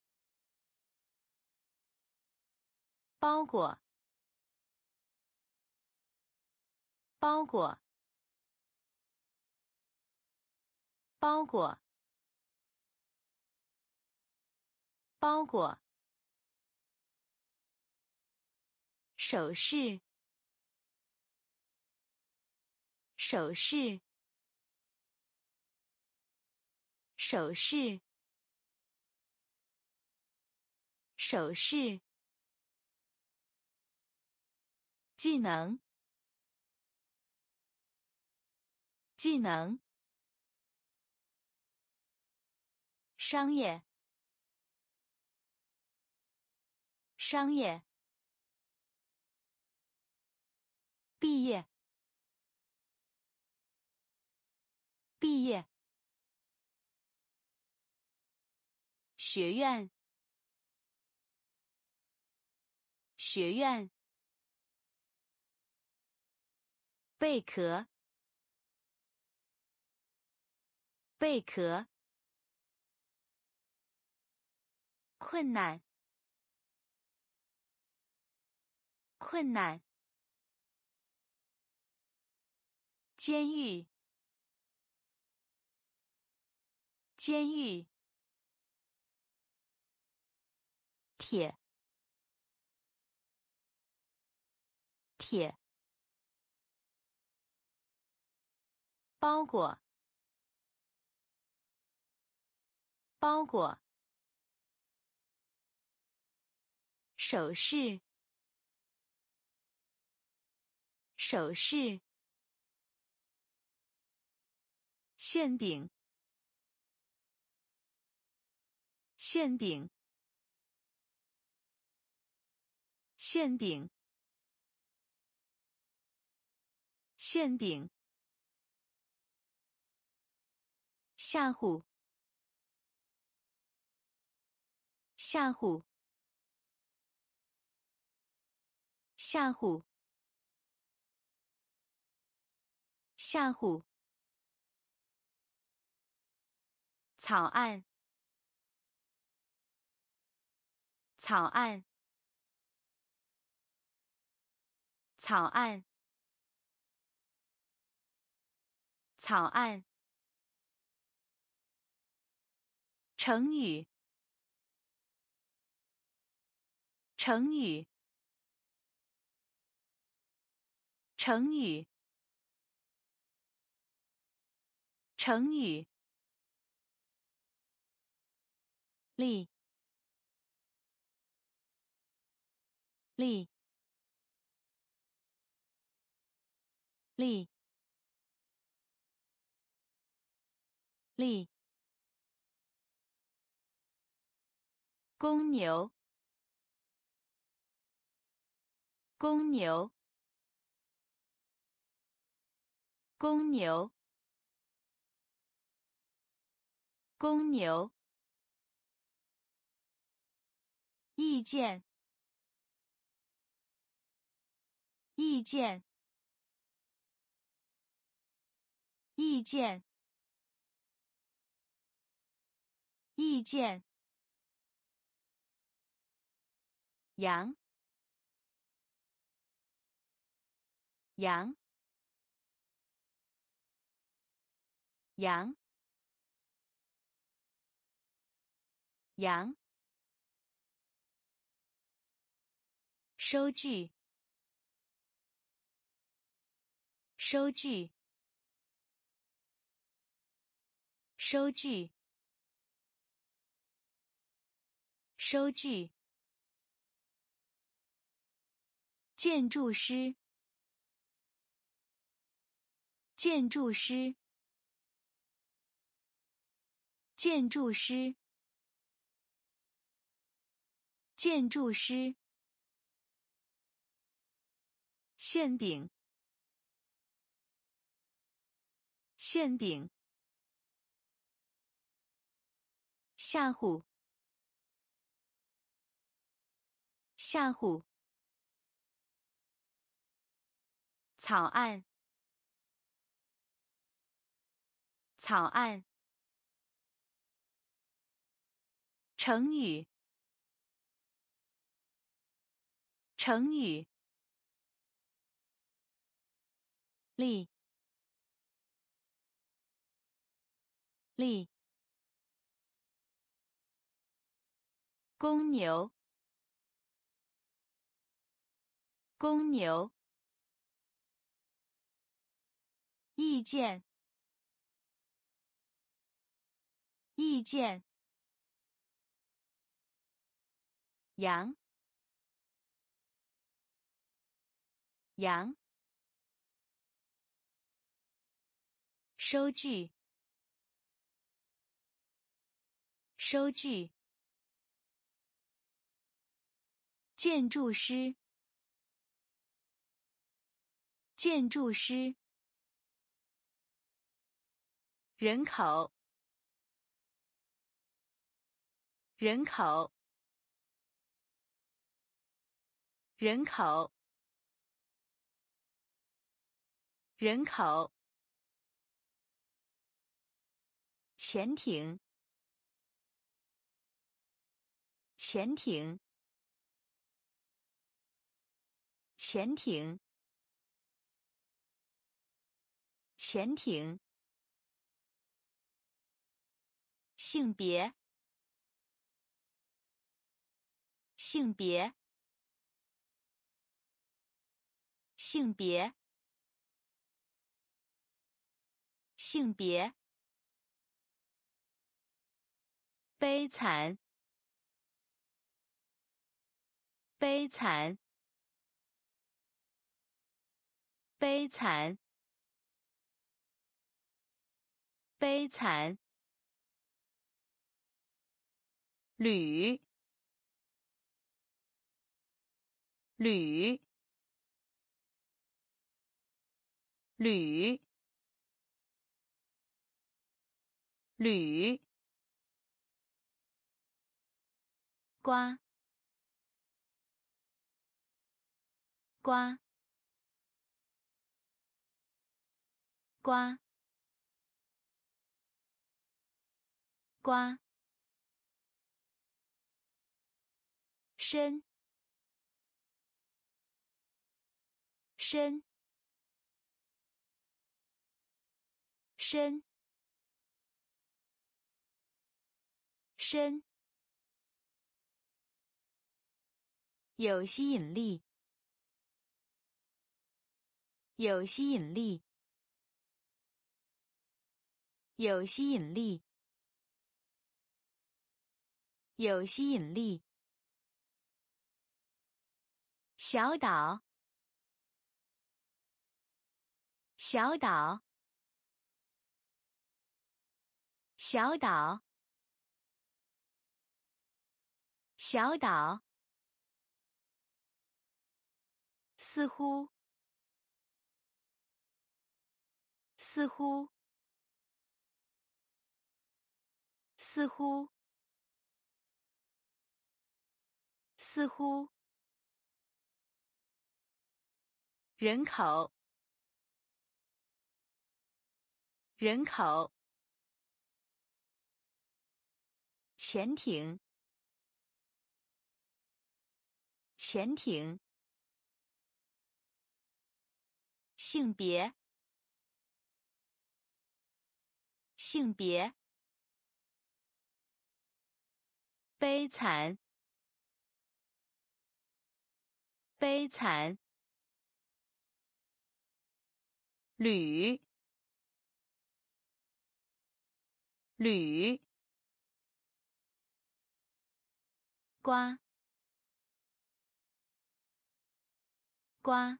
包裹，包裹，包裹，包裹，首饰，首饰，首饰，首饰，技能，技能，商业，商业，毕业，毕业，学院，学院，贝壳，贝壳，困难，困难，监狱，监狱，铁，铁，包裹，包裹，首饰，首饰，馅饼，馅饼，馅饼，馅饼，吓唬，吓唬，吓唬，吓唬，草案，草案，草案，草案，成语，成语，成语，成语，力，力，力，力，公牛，公牛，公牛，公牛，意见，意见，意见，意见，羊，羊， 羊，羊，收据，收据，收据，收据，建筑师，建筑师，建筑师，建筑师，馅饼，馅饼，吓唬，吓唬，草案，草案，成语，成语，力，力，公牛，公牛，意见，意见，羊，羊，收据，收据，建筑师，建筑师，人口，人口，人口，人口，潜艇，潜艇，潜艇，潜艇，性别，性别，性别，性别，悲惨，悲惨，悲惨，悲惨，铝，铝，铝，铝，瓜，瓜，瓜，瓜，深，深，深，深，有吸引力，有吸引力，有吸引力，有吸引力，小岛，小岛，小岛，小岛，似乎，似乎，似乎，似乎，人口，人口，潜艇，潜艇，性别， 性别，悲惨，悲惨，铝，铝，瓜，瓜，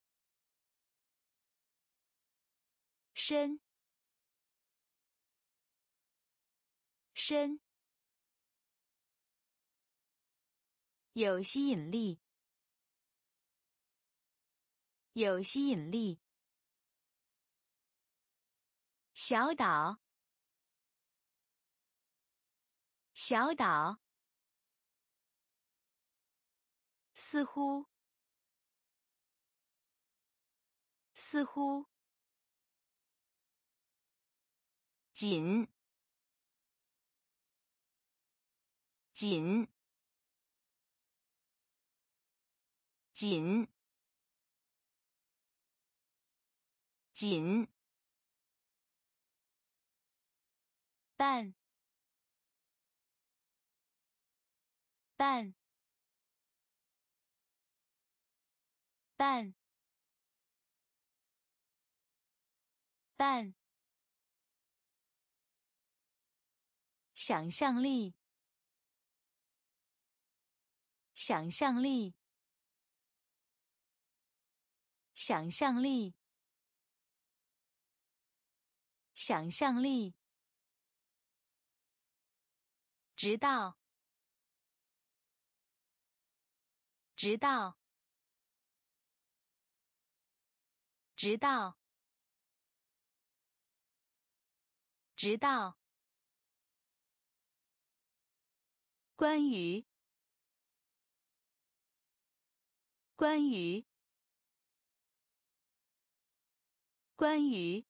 深，深，有吸引力，有吸引力，小岛，小岛，似乎，似乎，紧，紧，紧，紧，蛋，蛋，蛋，蛋，想象力，想象力，想象力，想象力，直到，直到，直到，直到，关于，关于，关于，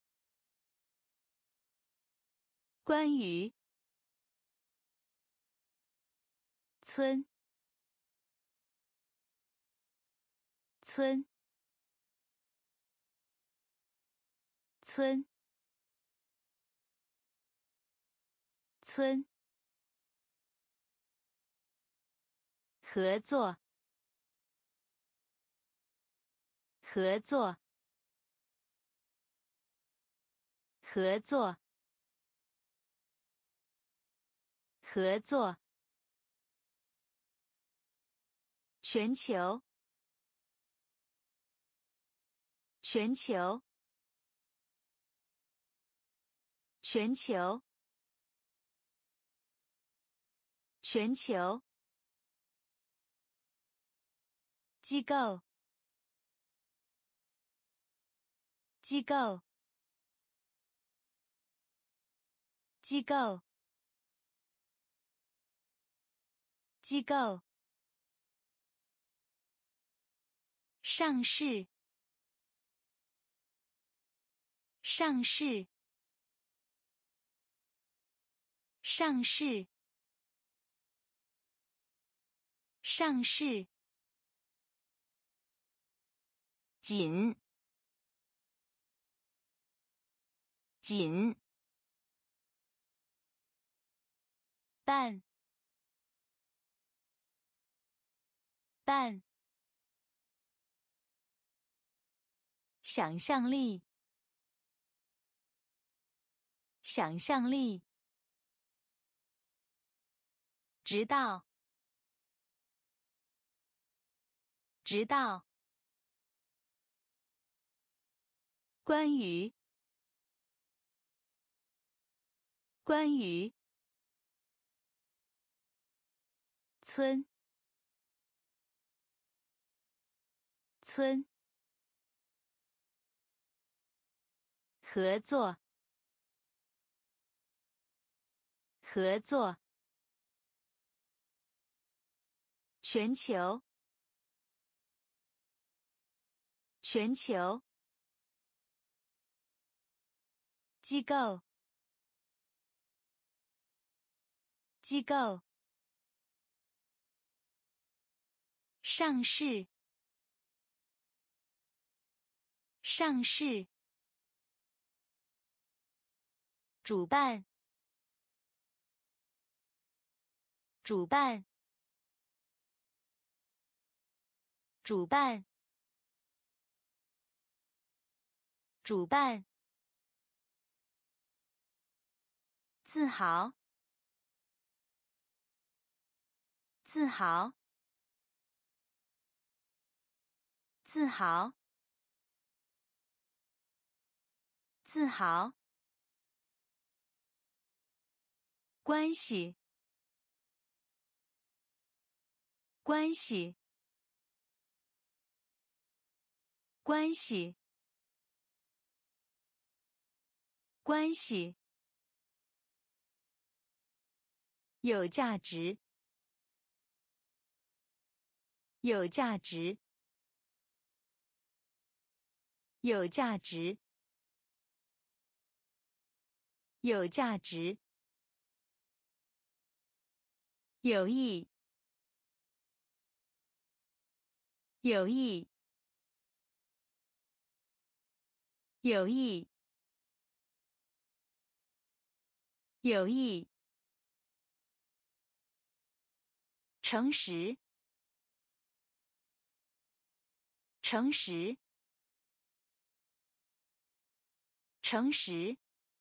关于，村，村，村，村，合作，合作，合作，合作，全球，全球，全球，全球，机构，机构，机构，机构，上市，上市，上市，上市，紧，紧，蛋，蛋，想象力，想象力，直到，直到，关于，关于，村，村，合作，合作，全球，全球，机构，机构，上市，上市， 主办，主办，主办，主办，自豪，自豪，自豪，自豪，关系，关系，关系，关系，有价值，有价值，有价值，有价值，有益，有益，有益，有益，诚实，诚实，诚实，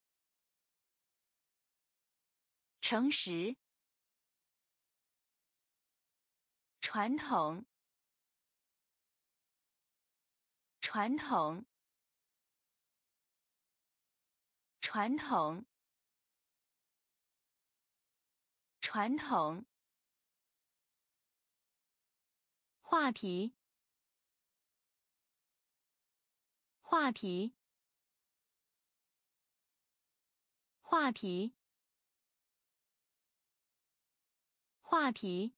诚实，传统，传统，传统，传统，话题，话题，话题，话题，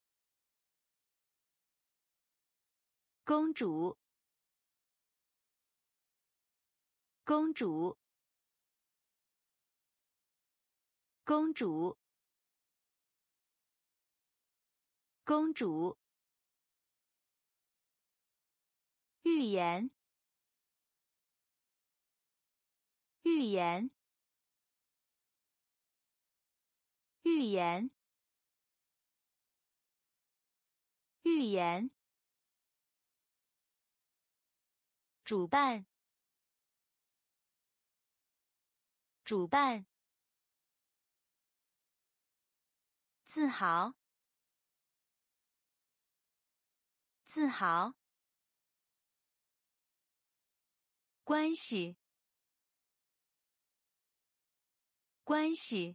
公主，公主，公主，公主，预言，预言，预言，预言，主办，主办，自豪，自豪，关系，关系，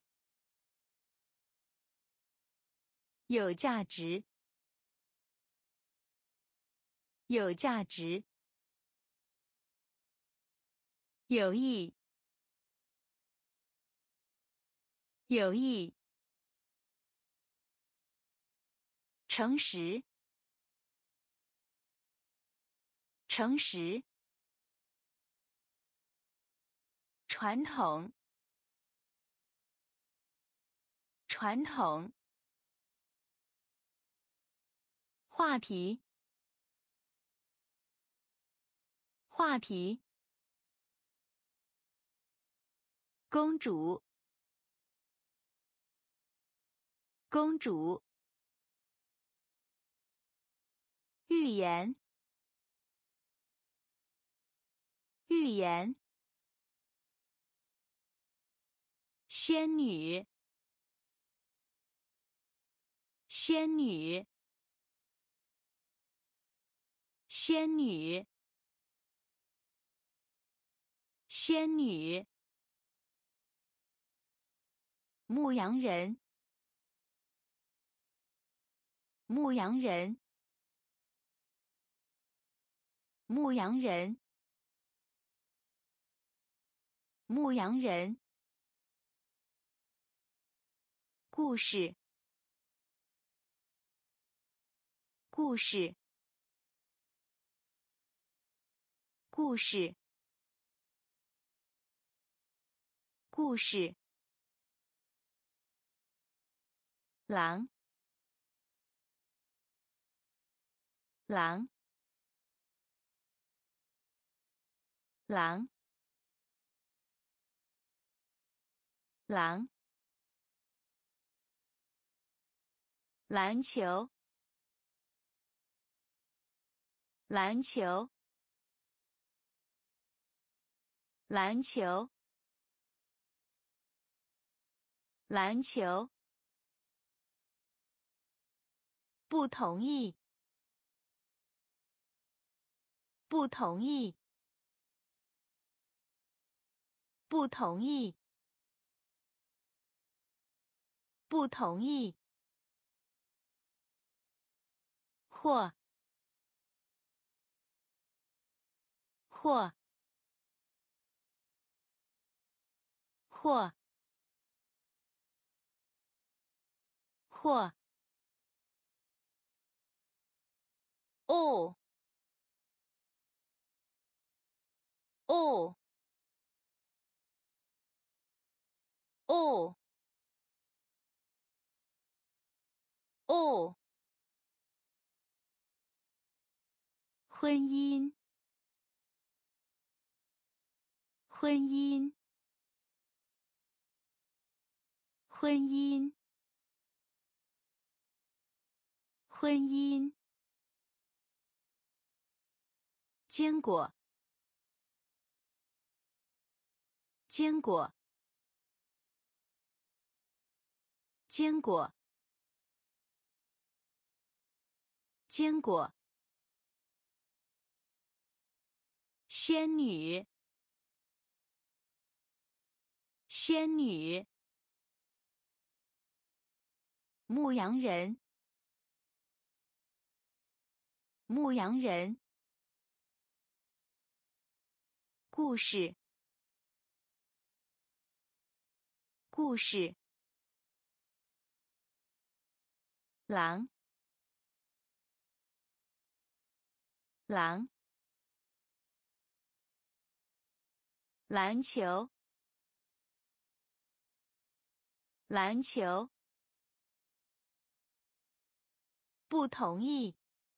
有价值，有价值，有益，有益，诚实，诚实，传统，传统，话题，话题，公主，公主，预言，预言，仙女，仙女，仙女，仙女，牧羊人，牧羊人，牧羊人，牧羊人，故事，故事，故事，故事，狼，狼，狼， 狼，篮球，篮球，篮球，篮球，不同意，不同意，不同意，不同意，或，或，或，或，哦，哦，哦，哦，婚姻，婚姻，婚姻，婚姻，坚果，坚果，坚果，坚果，仙女，仙女，牧羊人，牧羊人，故事，故事，狼，狼，篮球，篮球，不同意，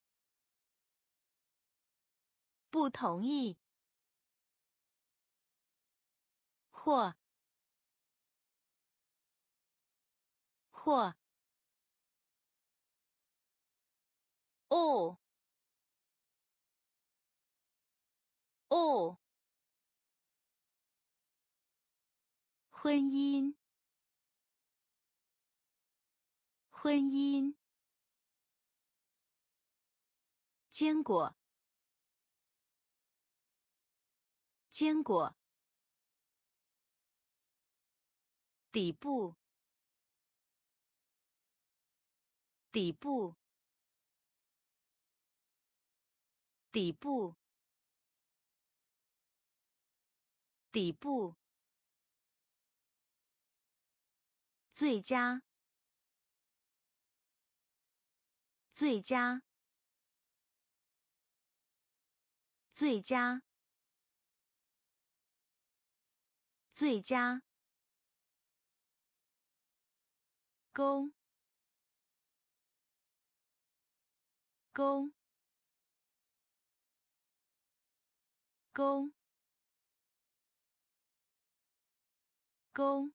不同意，或，或，哦，哦，婚姻，婚姻，坚果，坚果，底部，底部，底部，底部，最佳，最佳，最佳，最佳，公，公，公，公，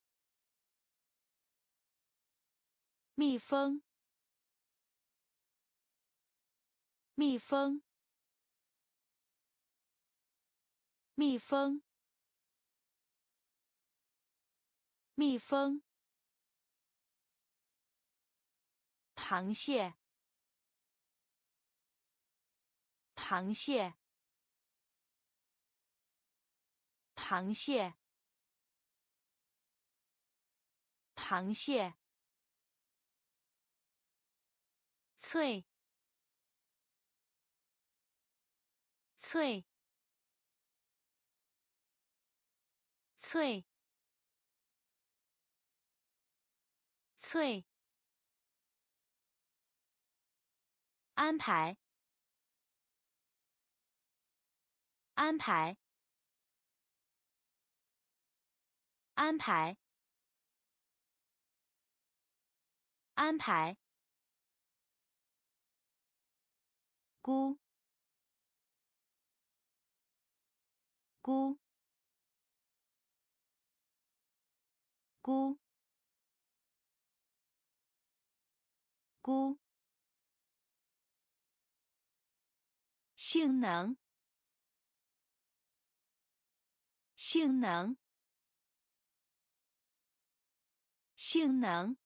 蜜蜂，蜜蜂，蜜蜂，蜜蜂，螃蟹，螃蟹，螃蟹，螃蟹，脆，脆，脆，脆，安排，安排，安排，安排，估，估， 估估性能性能性能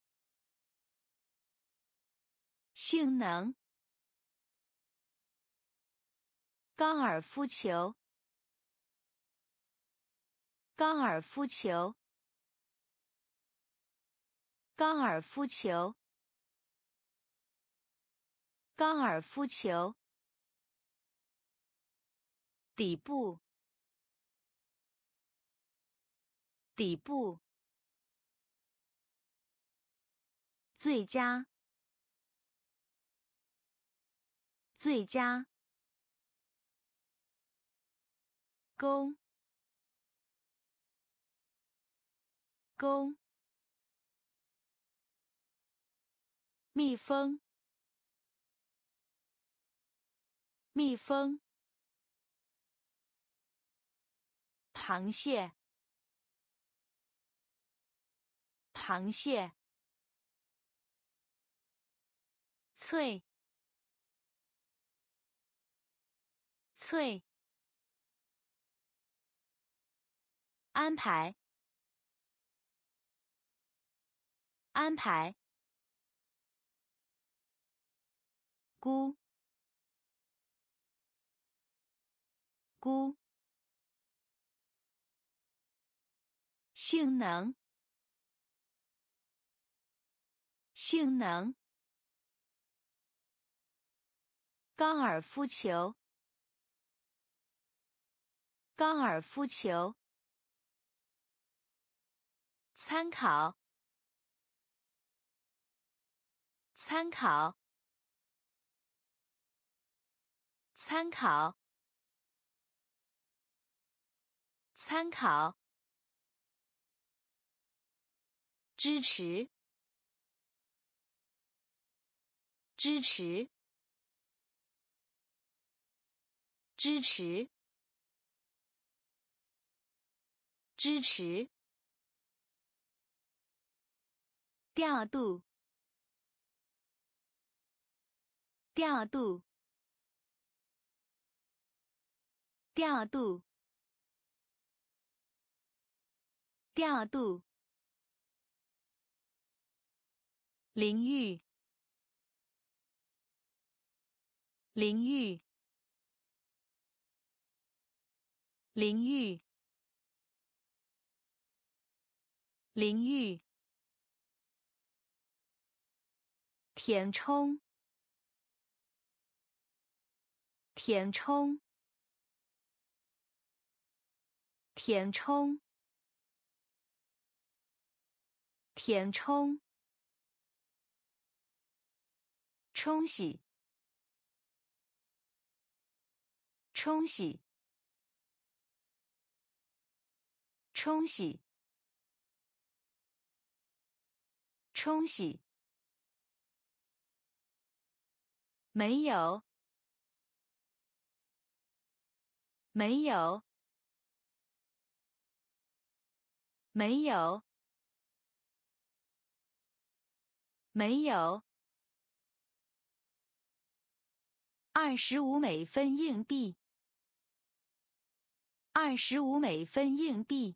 性能高尔夫球高尔夫球高尔夫球高尔夫球底部底部最佳最佳弓弓蜜蜂蜜蜂螃蟹螃蟹脆脆安排安排估估性能性能高尔夫球高尔夫球参考参考参考参考支持支持支持支持调度调度调度调度淋浴淋浴淋浴淋浴填充填充填充填充冲洗冲洗冲洗冲洗没有没有没有没有二十五美分硬币二十五美分硬币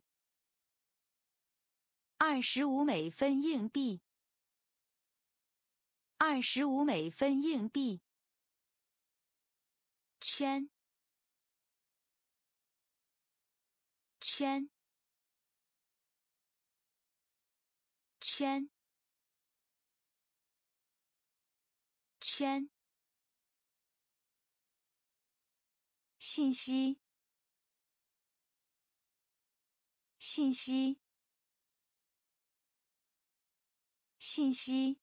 二十五美分硬币二十五美分硬币圈圈圈圈信息信息信息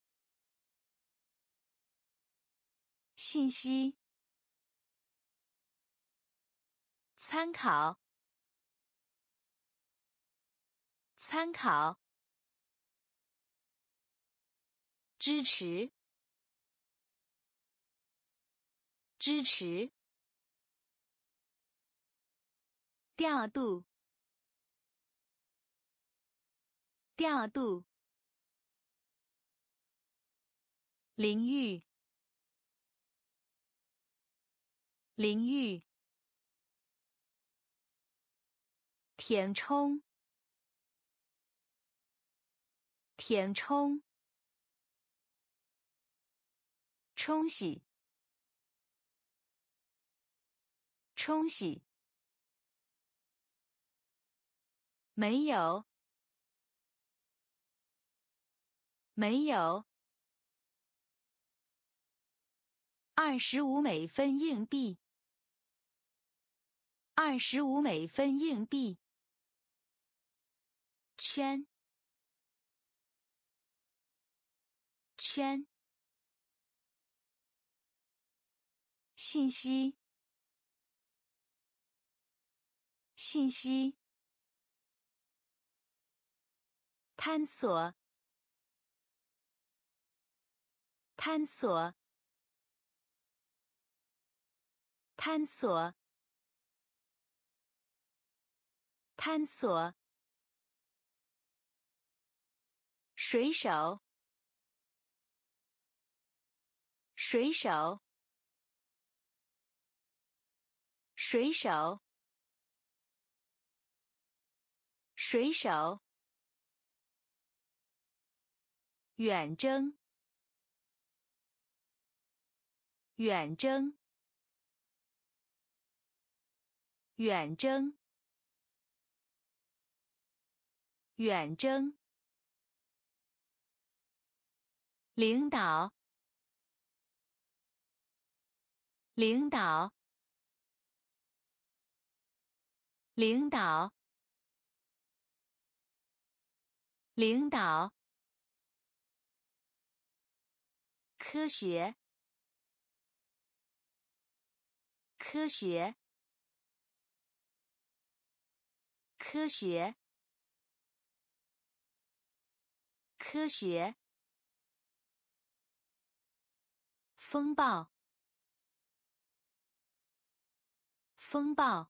信息参考参考支持支持调度调度，淋浴，淋浴，填充，填充，冲洗，冲洗，没有，没有。二十五美分硬币，二十五美分硬币。圈，圈。信息，信息。探索，探索，探索，探索。水手，水手，水手，水手。远征，远征，远征，远征。领导，领导，领导，领导。科学，科学，科学，科学。风暴，风暴，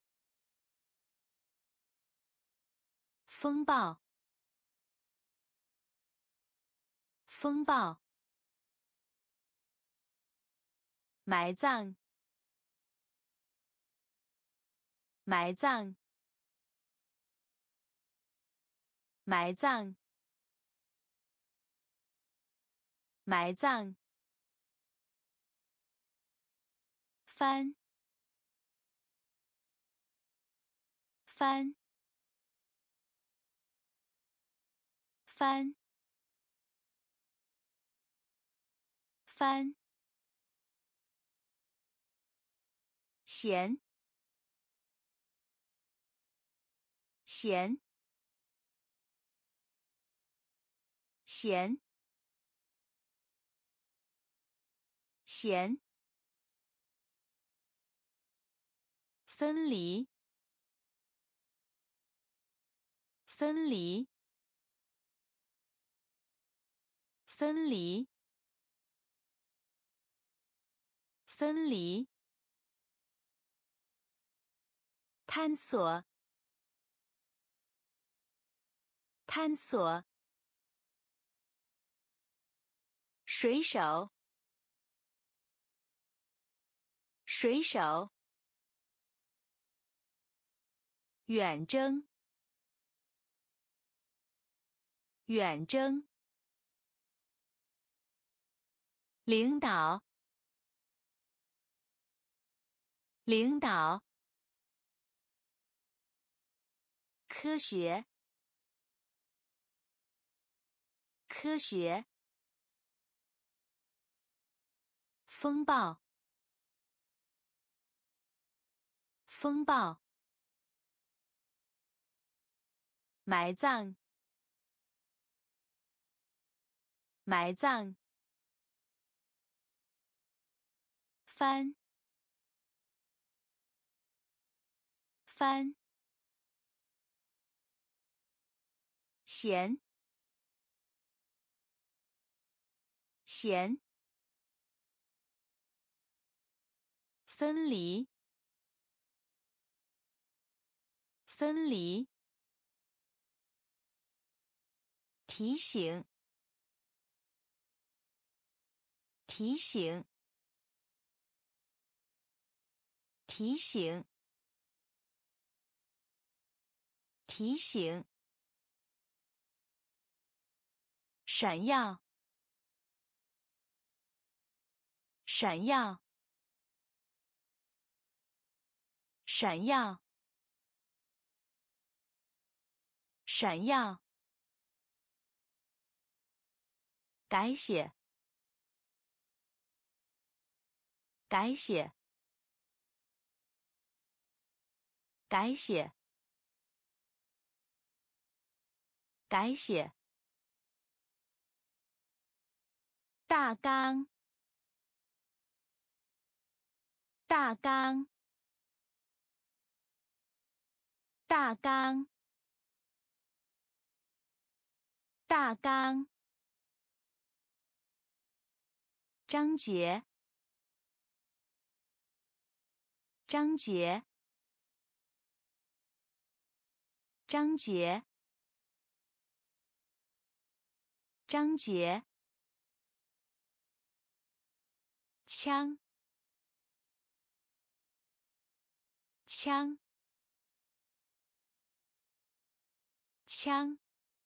风暴，风暴。埋葬，埋葬，埋葬，埋葬。翻，翻，翻，翻。咸，咸，咸，咸。分离，分离，分离，分离。探索，探索。水手，水手。远征，远征。领导，领导。科学，科学。风暴，风暴。埋葬，埋葬。翻，翻。咸，咸。分离，分离。 提醒，提醒，提醒，提醒，闪耀，闪耀，闪耀，闪耀，改写，改写，改写，改写，大纲，大纲，大纲，大纲，章节，章节，章节，章节，枪，枪，枪，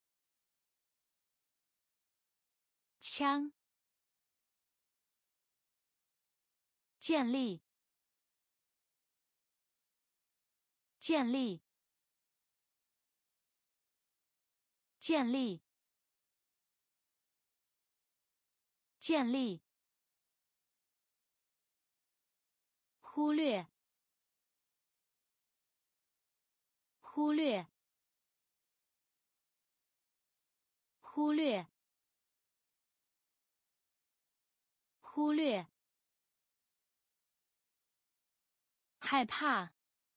枪，建立，建立，建立，建立，忽略，忽略，忽略，忽略，害怕，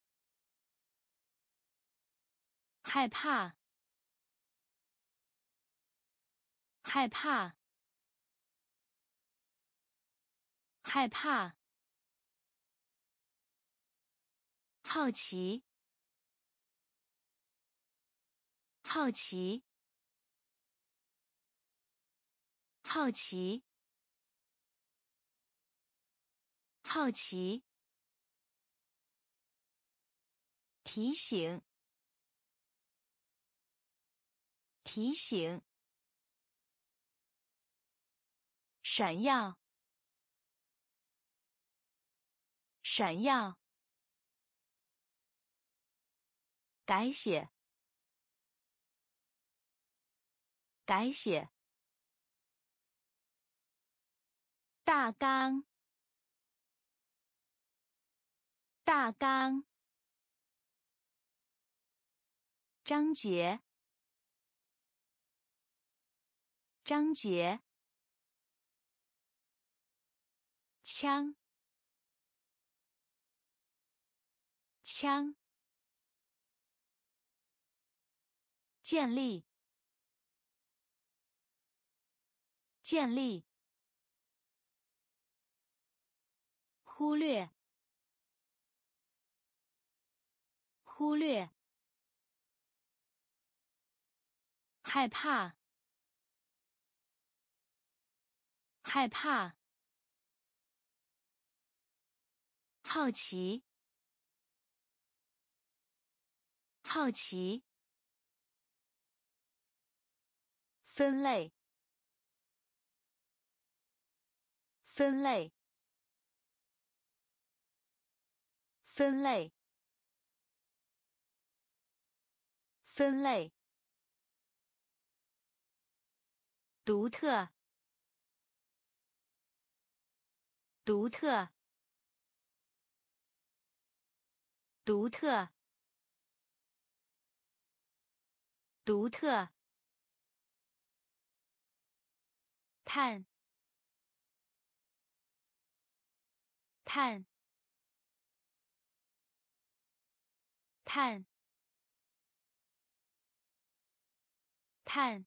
害怕，害怕，害怕，好奇，好奇，好奇，好奇，提醒，提醒，闪耀，闪耀，改写，改写，大纲，大纲，章节，章节，枪，枪，建立，建立，忽略，忽略，害怕，害怕，好奇，好奇，分类，分类，分类，分类，独特，独特，独特，独特，碳，碳，碳，碳，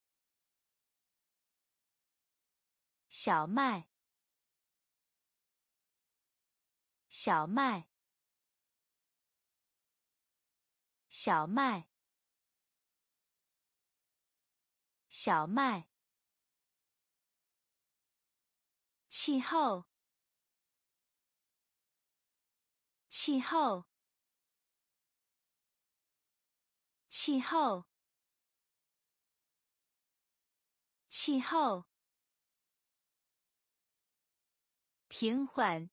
小麦，小麦，小麦， 小麦。气候，气候，气候，气候。平缓，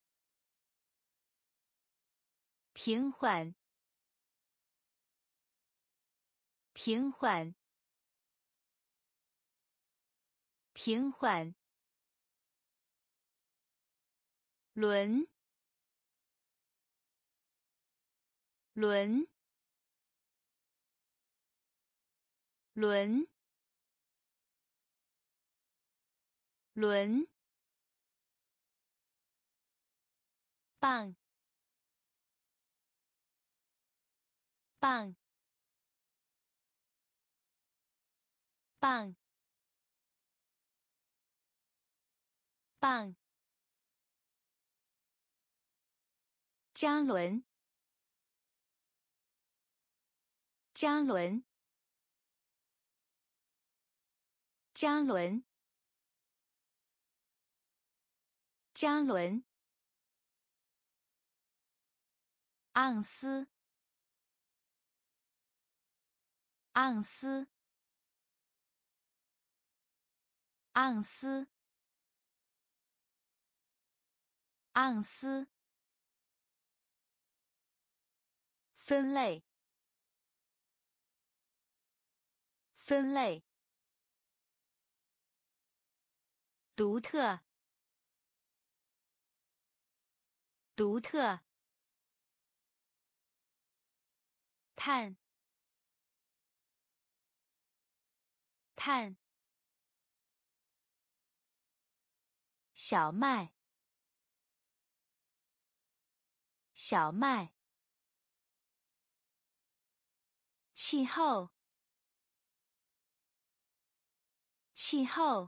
平缓，平缓，平缓。轮，轮，轮，轮。棒，棒，棒，棒。加仑，加仑，加仑，加仑。盎司，盎司，盎司，盎司。分类，分类。独特，独特。碳，碳。小麦，小麦。气候，气候。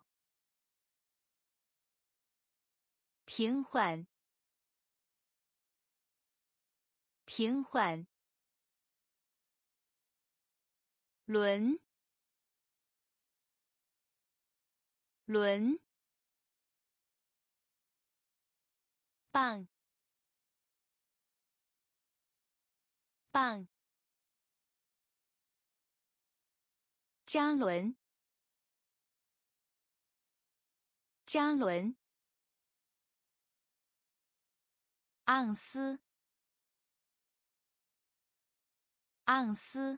平缓，平缓。轮，轮。棒，棒。加仑，加仑。盎司，盎司。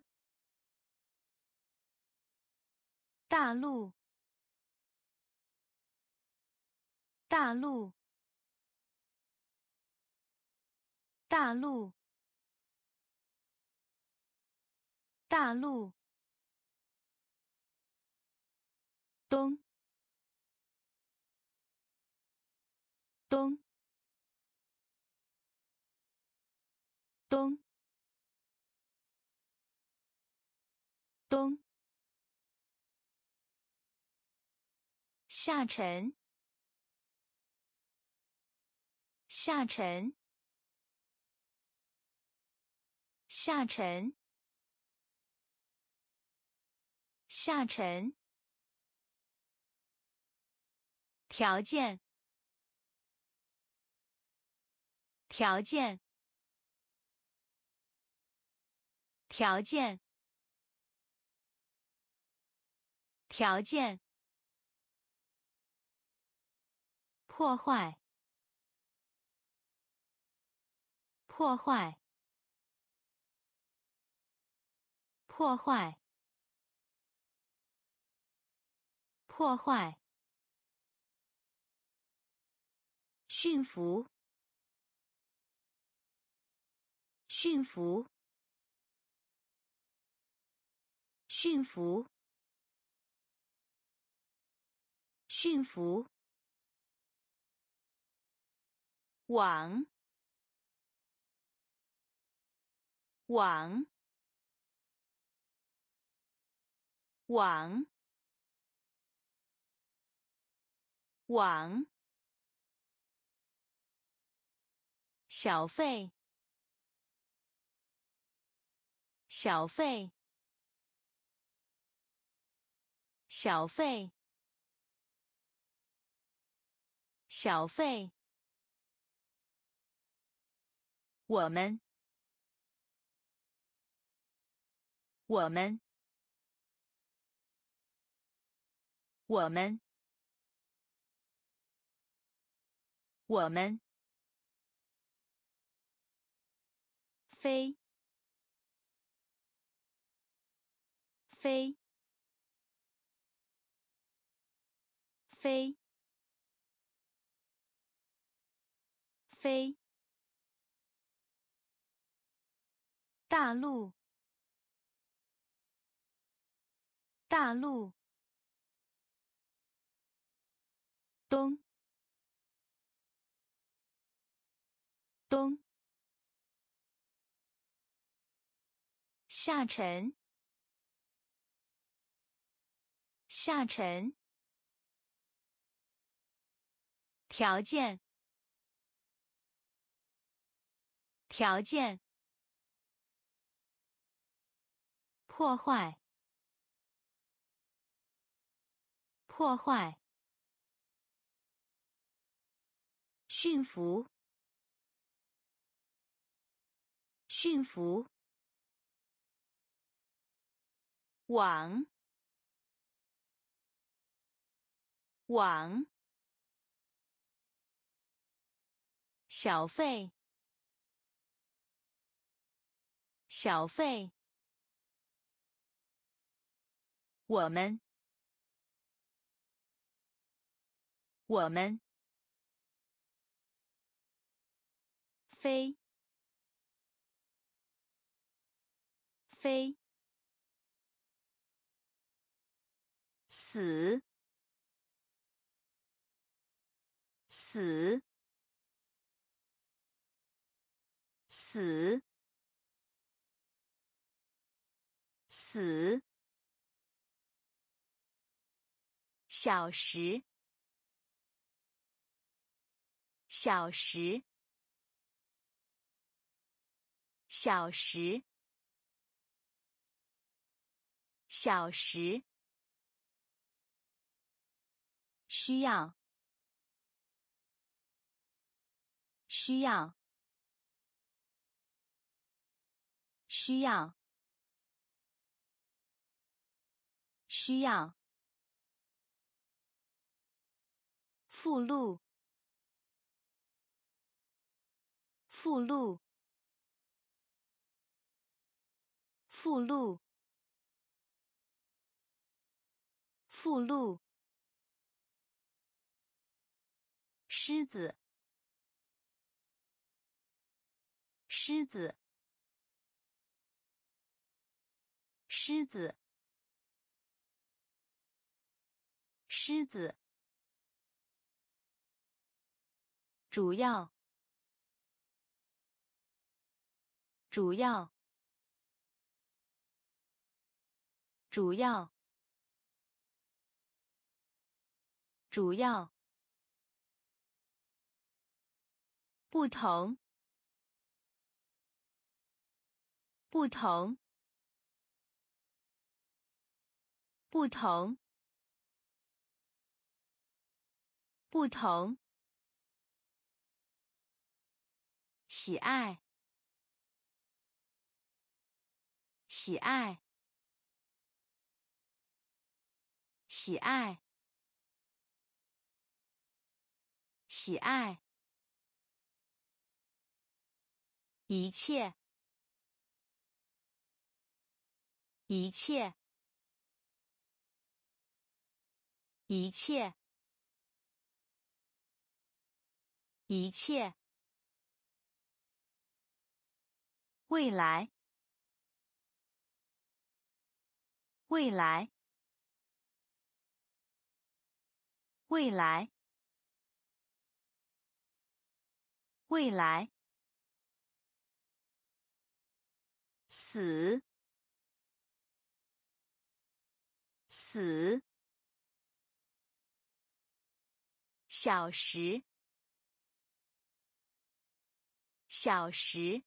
大陆，大陆，大陆，大陆。东，东，东，东。下沉，下沉，下沉，下沉。条件，条件，条件，条件。破坏，破坏，破坏，破坏。驯服，驯服，驯服，驯服。网，网，网，网。小费，小费， 小费，小费。我们，我们，我们，我们。飞，飞，飞，飞。大陆，大陆。东，东。下沉，下沉。条件，条件。破坏，破坏。驯服，驯服。网，网。小费，小费。我们，我们。飞，飞。死，死，死，死。小时，小时，小时，小时。需要，需要，需要，需要。附录，附录，附录，附录。狮子，狮子，狮子，狮子。主要，主要，主要，主要。不同，不同，不同，不同。喜爱，喜爱，喜爱，喜爱。一切，一切，一切，一切。未来，未来，未来，未来。死，死。小时，小时。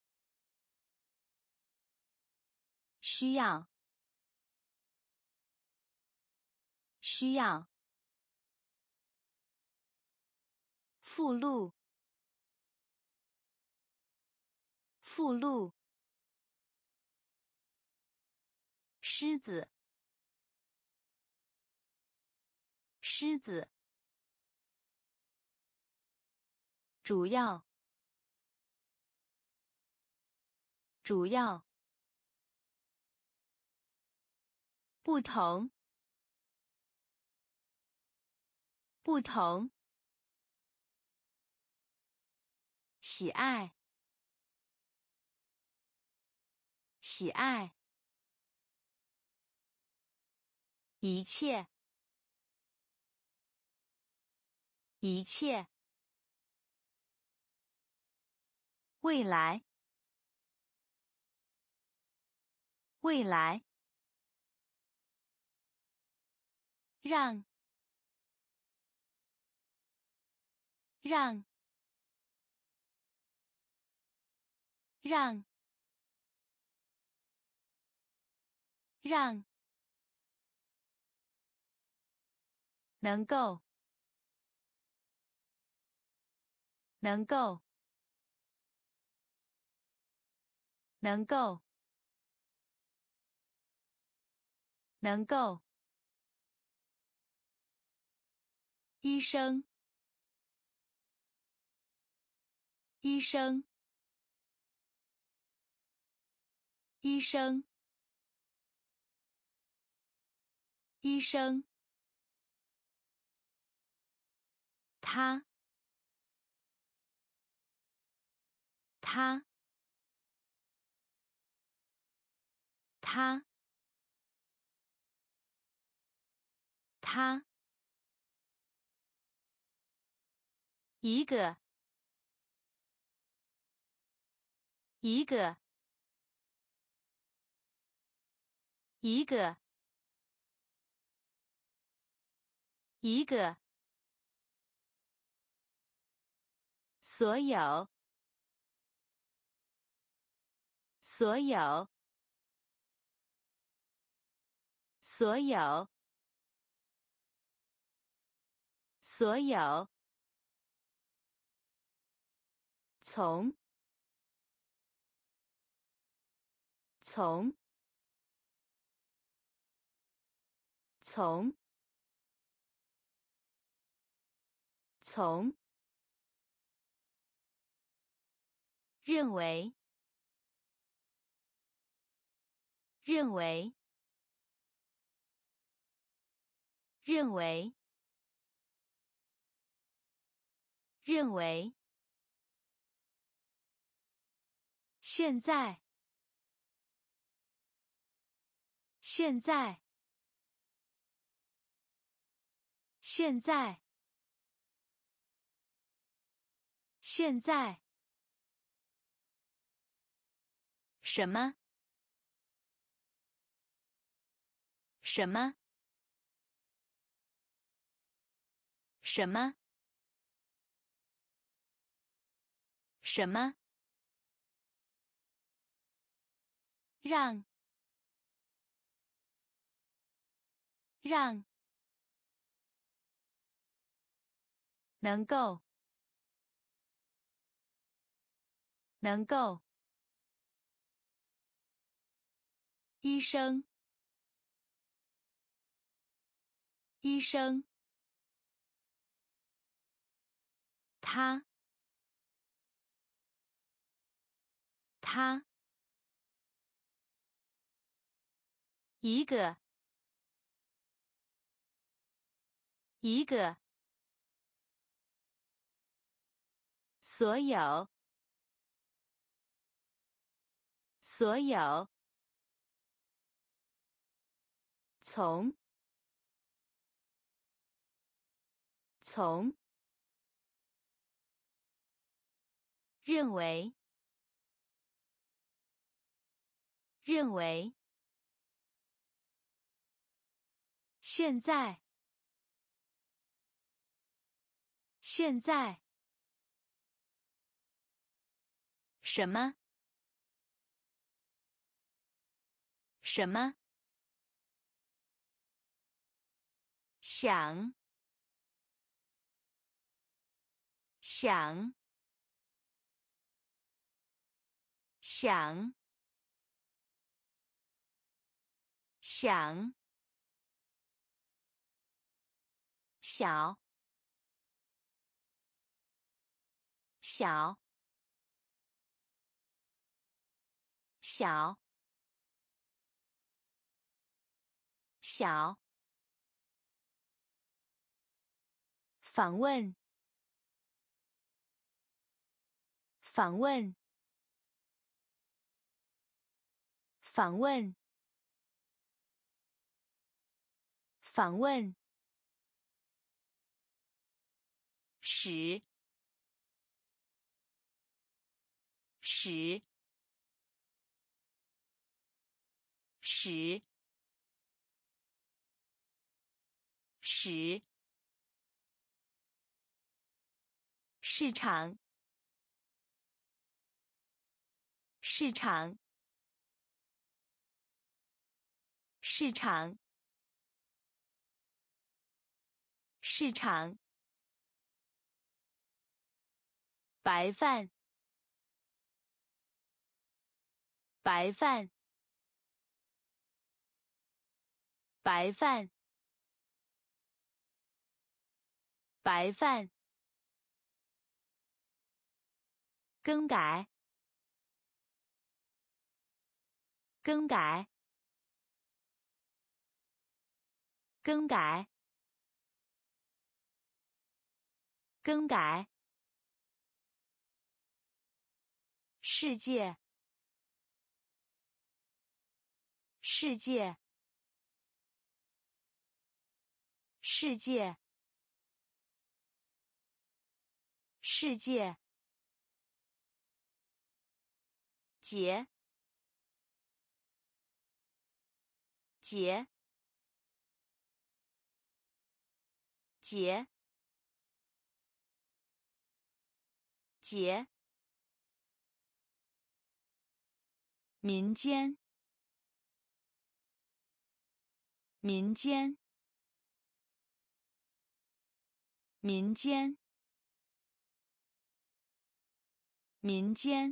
需要， 需要。附录。附录。狮子。狮子。主要。主要。不同。不同。喜爱。喜爱。一切。一切。未来。未来。让。让。让。让。能够。能够。能够。能够。医生。医生。医生。医生。他。他。他。他。一个。一个。一个。一个。所有。所有。所有。所有。从。从。从。从。认为。认为。认为。认为。现在。现在。现在。现在。什么？什么？什么？什么？让。让。能够。能够。医生。医生。他。他。一个。一个。所有。所有。从。从。认为。认为。现在。现在。什么？什么？ 想，想，想，想，小，小，小，小。访问，访问，访问，访问。使，使，使，使。市场，市场，市场，市场。白饭，白饭，白饭，白饭。更改，更改，更改，更改。世界，世界，世界，世界。节，节，节，节。民间，民间，民间，民间。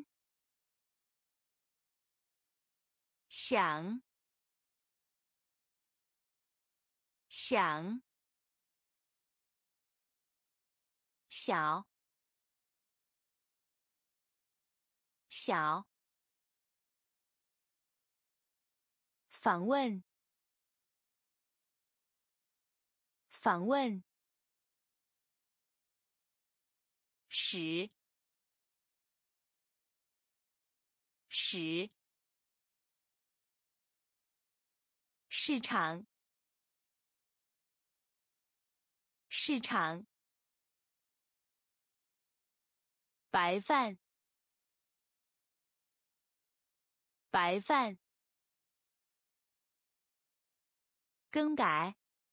想，想，小，小。访问，访问。使，使。市场，市场。白饭，白饭。更改，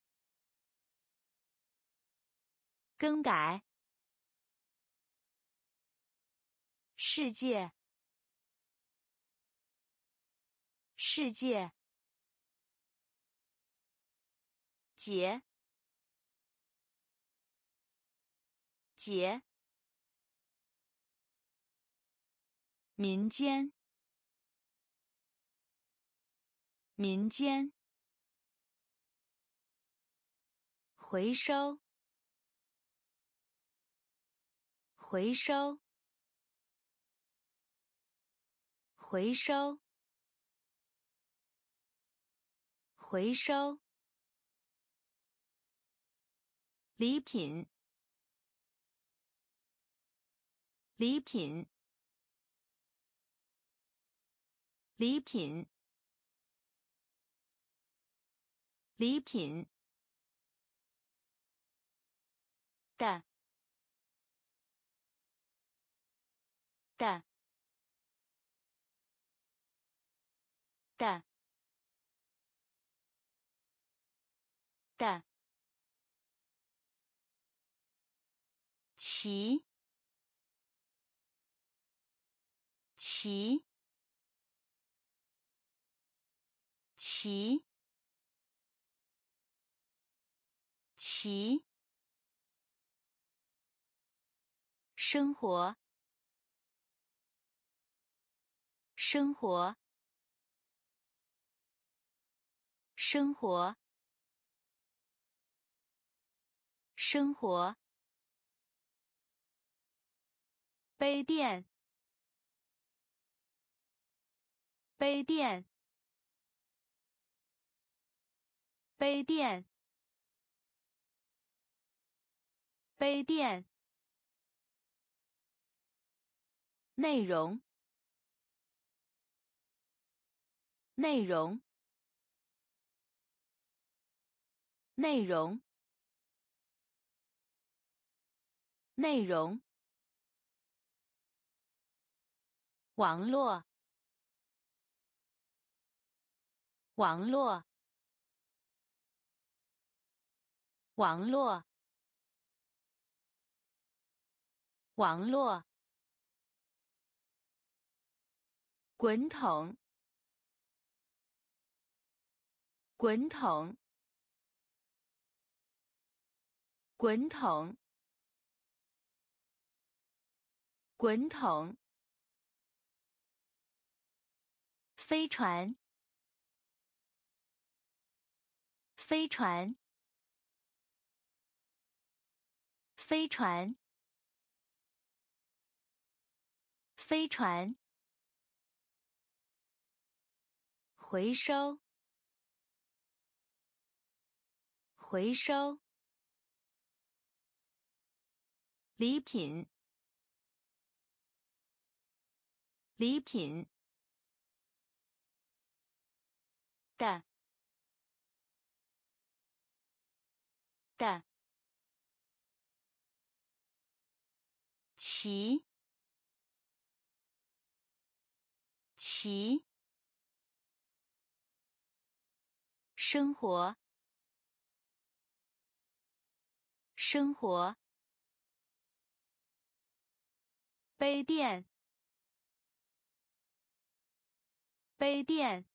更改。世界，世界。节，节。民间，民间。回收，回收，回收，回收。礼品，礼品，礼品，礼品。的，的，的，的。骑，骑，骑， 其生活生活生活生活杯垫杯垫杯垫杯垫内容内容内容内容网络网络网络网络滚筒滚筒滚筒滚筒飞船飞船飞船飞船回收回收礼品礼品的的其其生活生活杯垫杯垫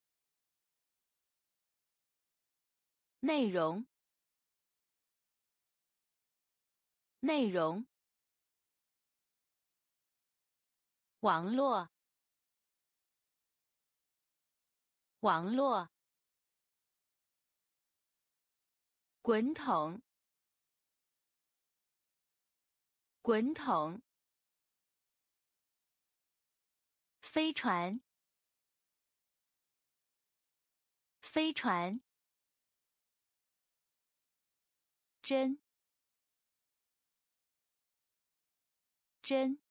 内容内容网络网络滚筒滚筒飞船飞船针针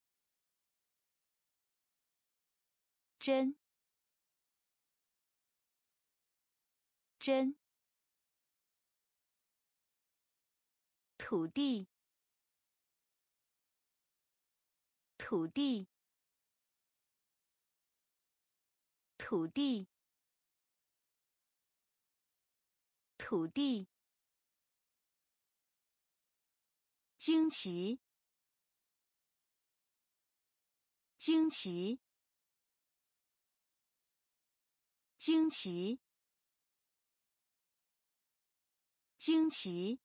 针针土地土地土地土地惊奇惊奇惊奇惊奇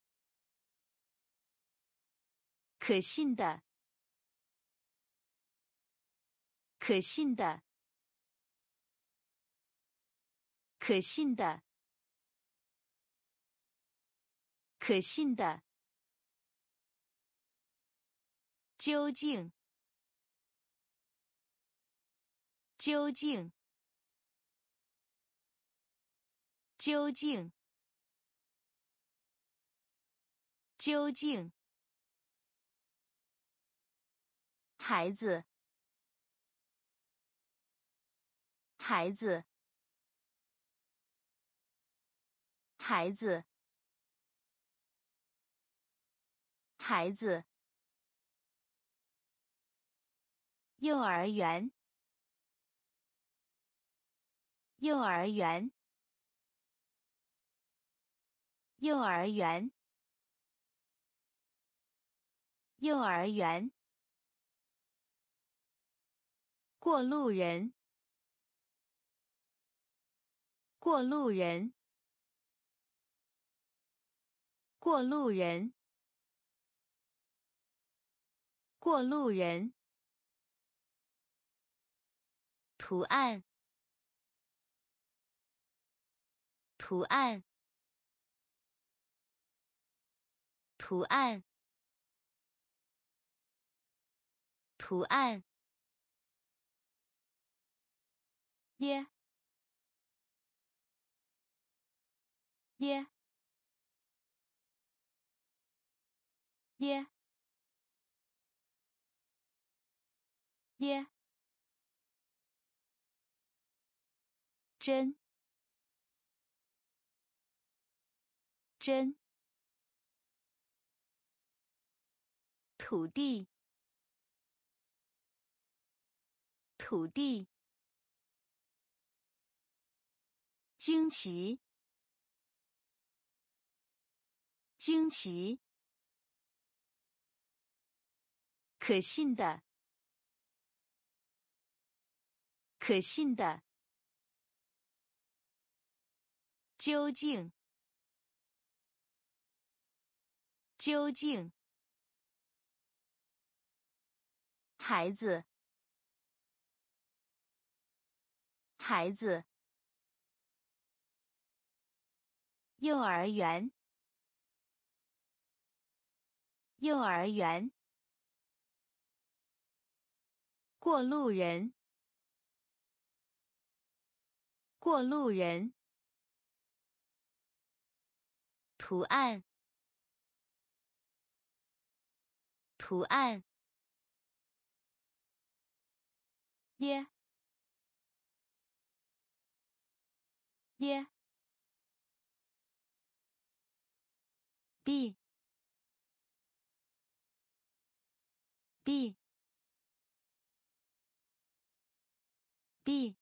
可信的可信的可信的可信的究竟究竟究竟究竟孩子孩子孩子孩子幼儿园幼儿园幼儿园幼儿园过路人过路人过路人，过路人。图案，图案，图案，图案。耶，耶，耶，耶。真，真。土地，土地。惊奇，惊奇。可信的，可信的。究竟，究竟。孩子，孩子。幼儿园，幼儿园。过路人，过路人。图案，图案。耶，耶。b b b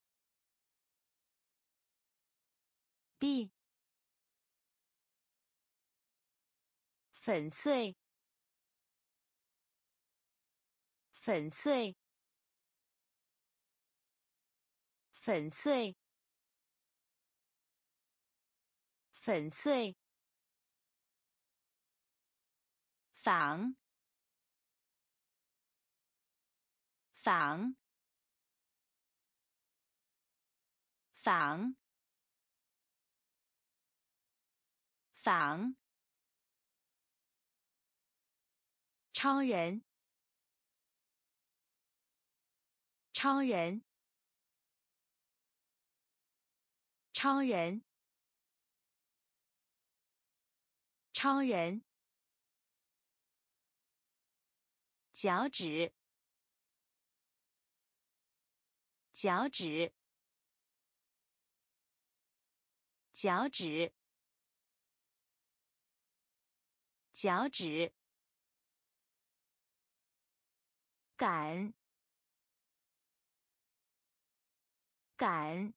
b。粉碎，粉碎，粉碎，粉碎。仿，仿，仿，仿。超人，超人，超人，超人。脚趾，脚趾，脚趾，脚趾。赶，赶，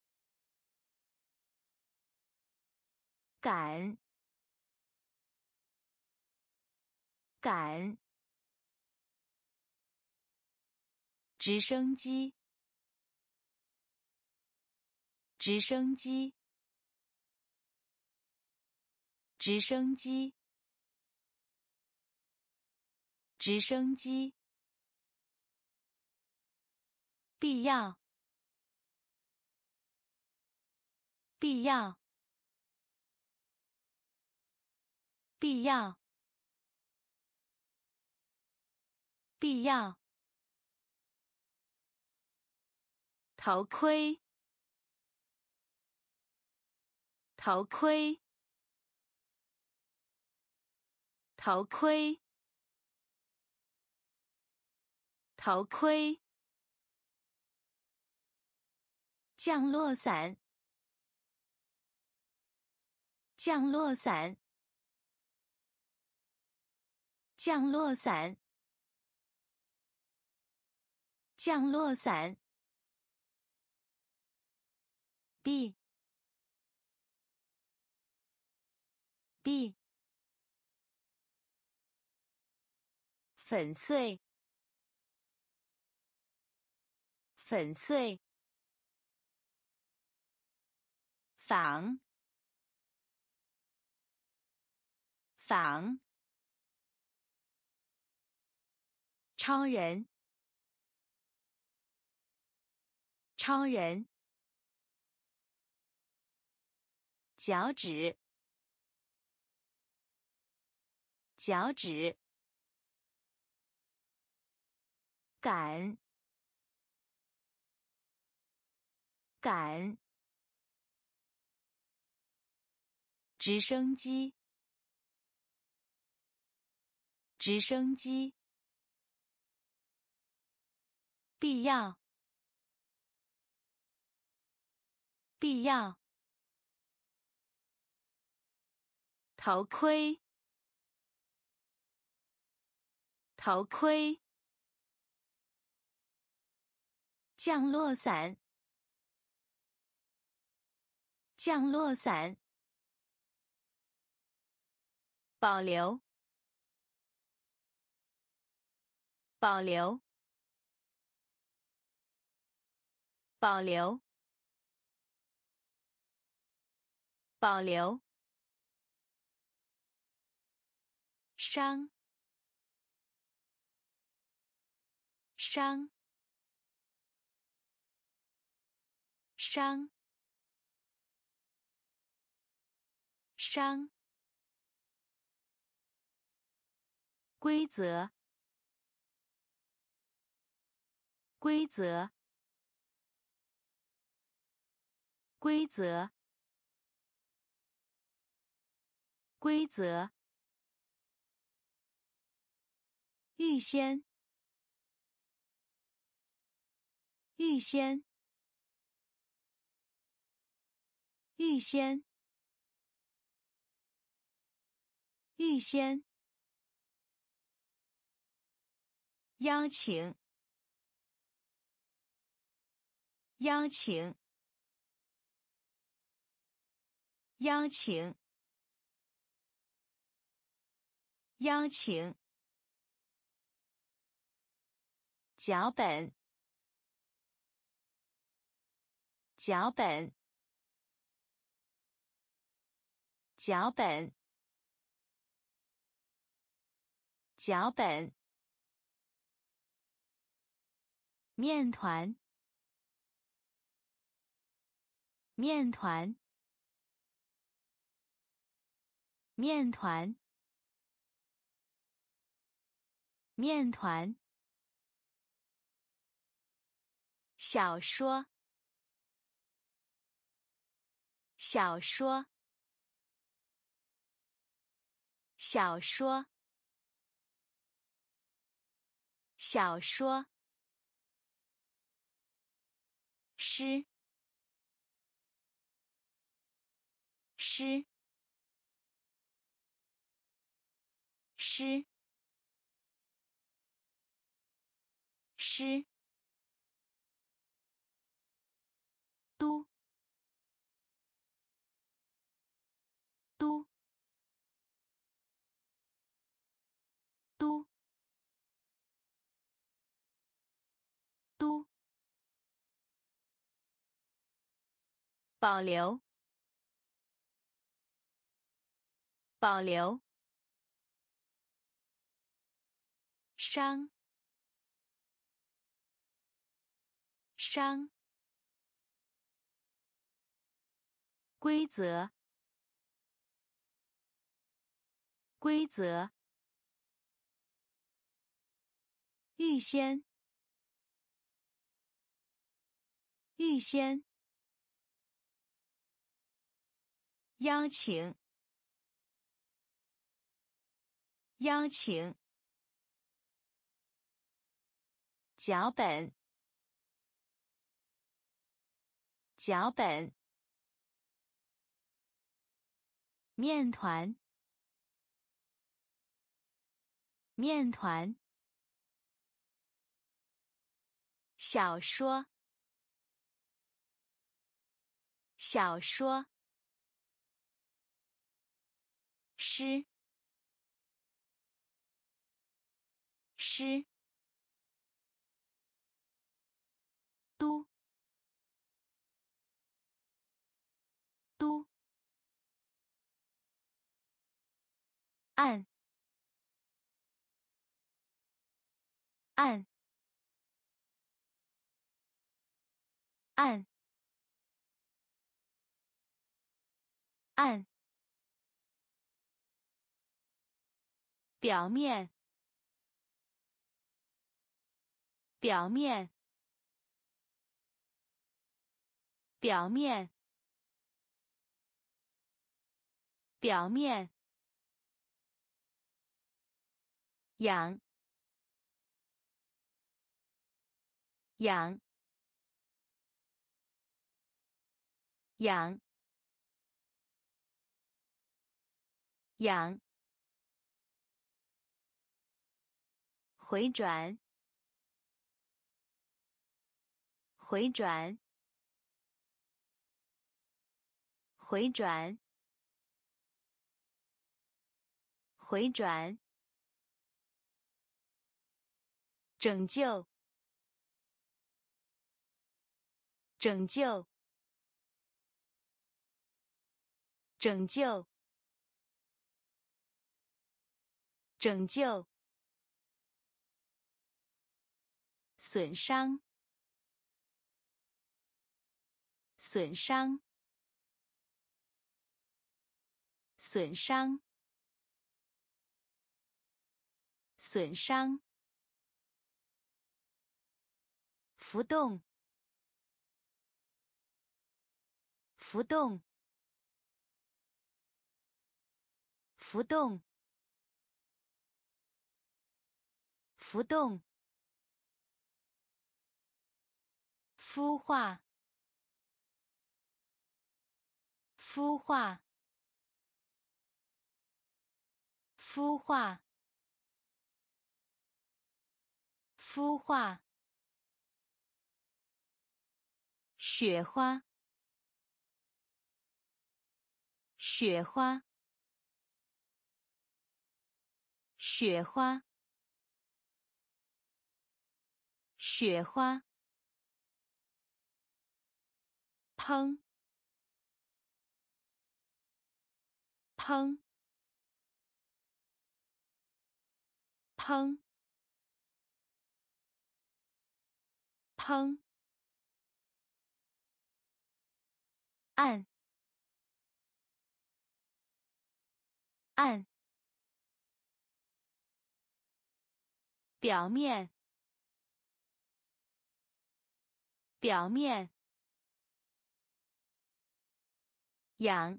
赶，赶。直升机，直升机，直升机，直升机。必要，必要，必要，必要。头盔，头盔，头盔，头盔。降落伞，降落伞，降落伞，降落伞。b b。粉碎，粉碎。仿， 仿，超人，超人，脚趾，脚趾，赶，赶，直升机，直升机，必要，必要，头盔，头盔，降落伞，降落伞，保留，保留，保留，保留，伤，伤，伤，伤，规则，规则，规则，规则，预先，预先，预先，预先，邀请，邀请，邀请，邀请，脚本，脚本，脚本，脚本，面团，面团，面团，面团，小说，小说，小说，小说，诗，诗，诗，诗，都，都，都，都，保留，保留，伤，伤，规则，规则，预先，预先，邀请，邀请，脚本，脚本，面团，面团，小说，小说，诗，诗，都，都， 按按按按表面表面表面表面养养养养回转回转回转回转拯救拯救拯救拯救损伤损伤损伤损伤浮动浮动浮动浮动孵化孵化孵化孵化雪花雪花雪花雪花烹烹烹烹按按表面表面养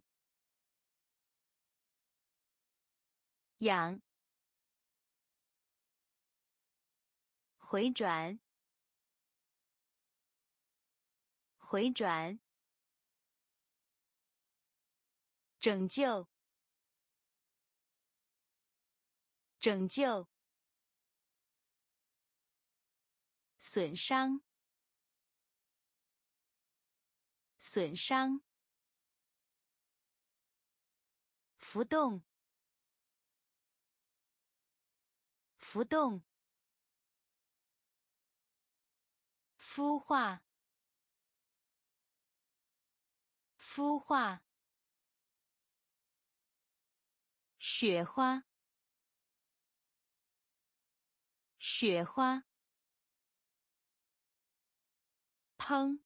养回转回转拯救拯救损伤损伤浮动浮动孵化孵化雪花雪花烹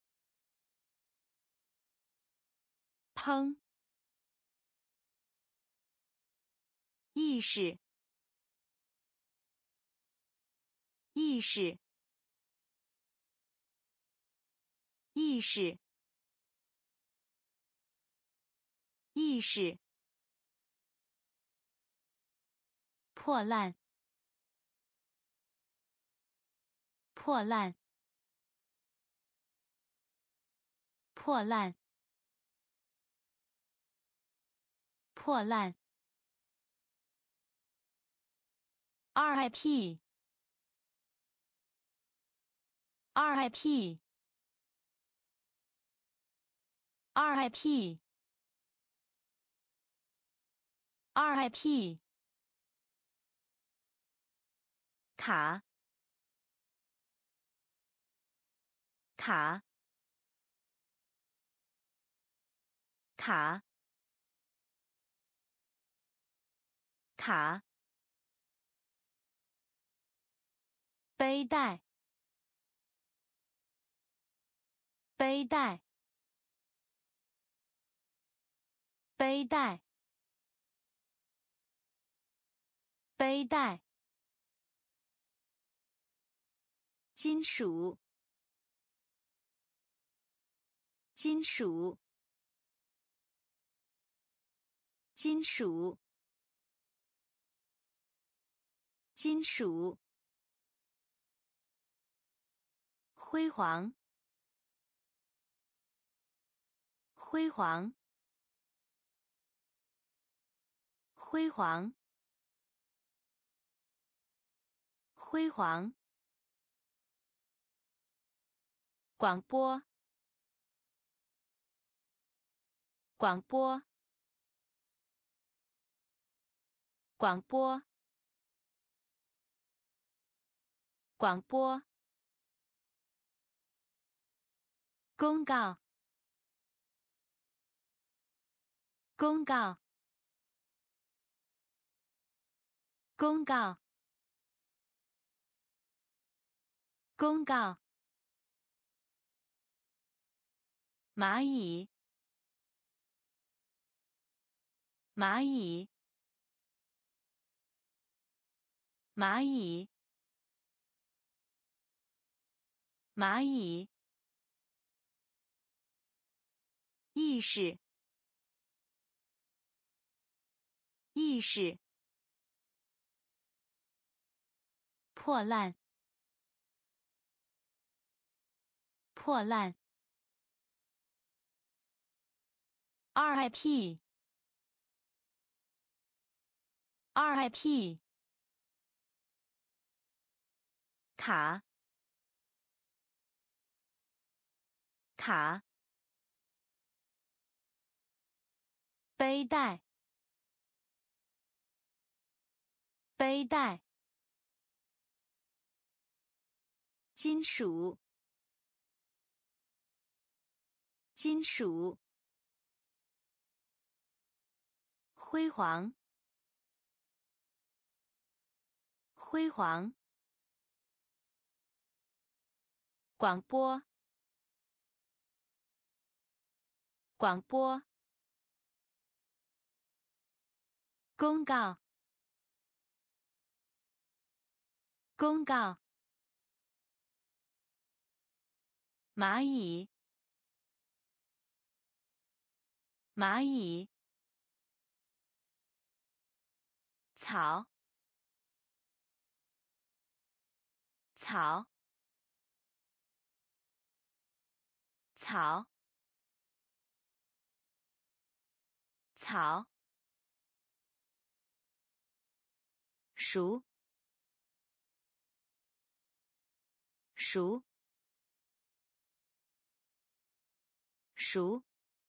烹意识意识意识意识破烂破烂破烂破烂 R I P R I P R I P R I P 卡卡卡卡，背带，背带，背带，背带，金属，金属，金属，金属，辉煌，辉煌，辉煌，辉煌，广播，广播，广播，广播，公告，公告，公告，公告，蚂蚁，蚂蚁，蚂蚁，蚂蚁，意识，意识，破烂，破烂 ，R I P，R I P，卡，卡，背带，背带，金属，金属，辉煌，辉煌，广播，广播，公告，公告，蚂蚁，蚂蚁，草，草，草，草，熟，熟，熟，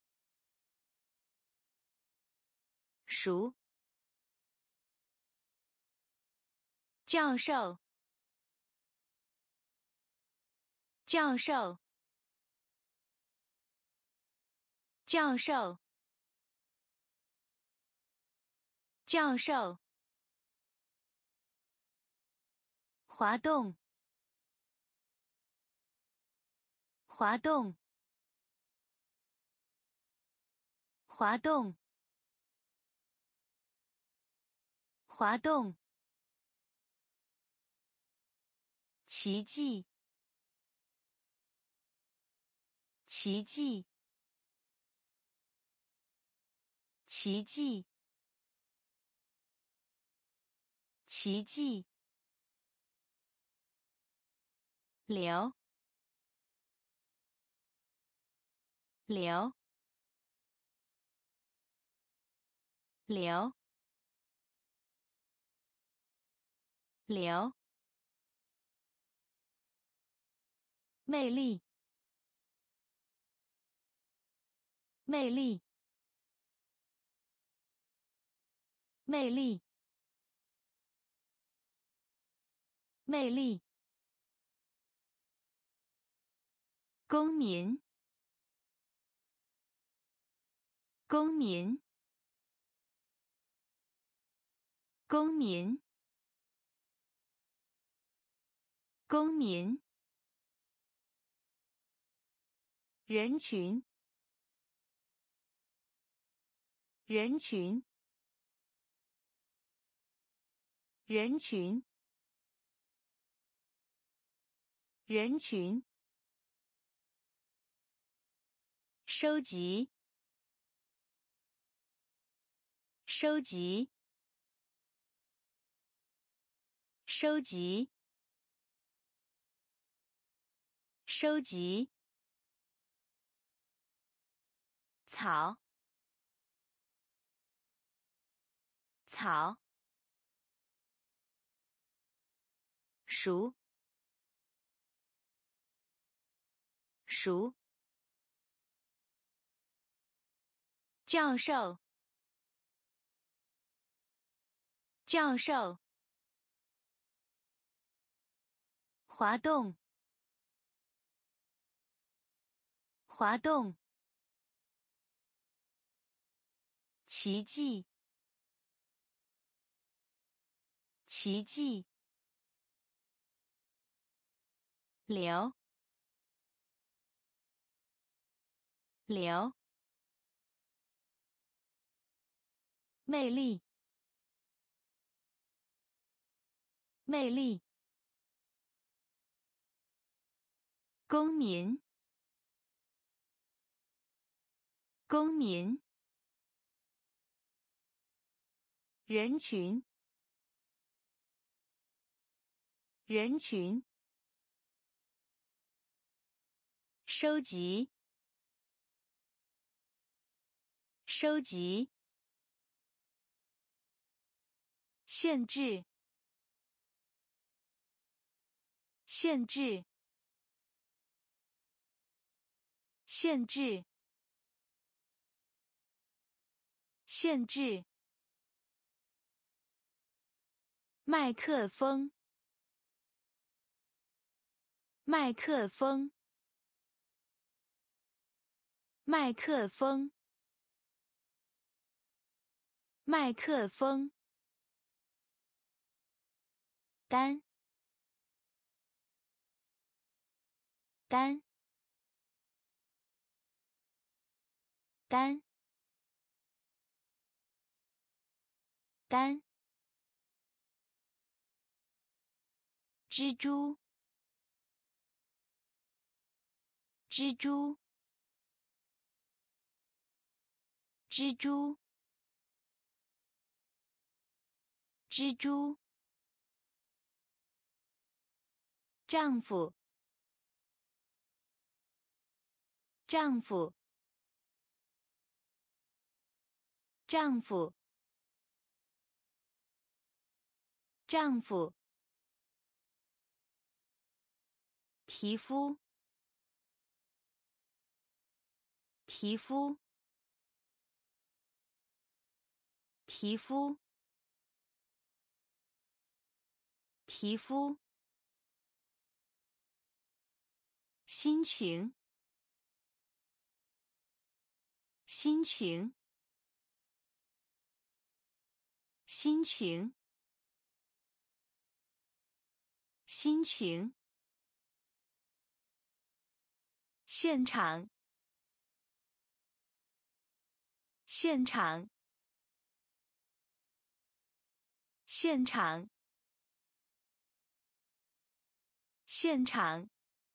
熟，教授，教授，教授，教授，滑动，滑动，滑动，滑动，奇迹，奇迹，奇迹，奇迹，流，流，流，流，魅力，魅力，魅力，魅力，公民，公民， 公民，公民，人群，人群，人群，人群，收集，收集，收集，收集，草，草，熟，熟，教授，教授，滑动，滑动，奇迹，奇迹，流，流，魅力，魅力，公民，公民，人群，人群，收集，收集，限制，限制，限制，限制，麦克风，麦克风，麦克风，麦克风，单，单，单，单，蜘蛛，蜘蛛，蜘蛛，蜘蛛，丈夫，丈夫，丈夫，丈夫，皮肤，皮肤，皮肤，皮肤，心情，心情，心情，心情，现场，现场，现场，现场，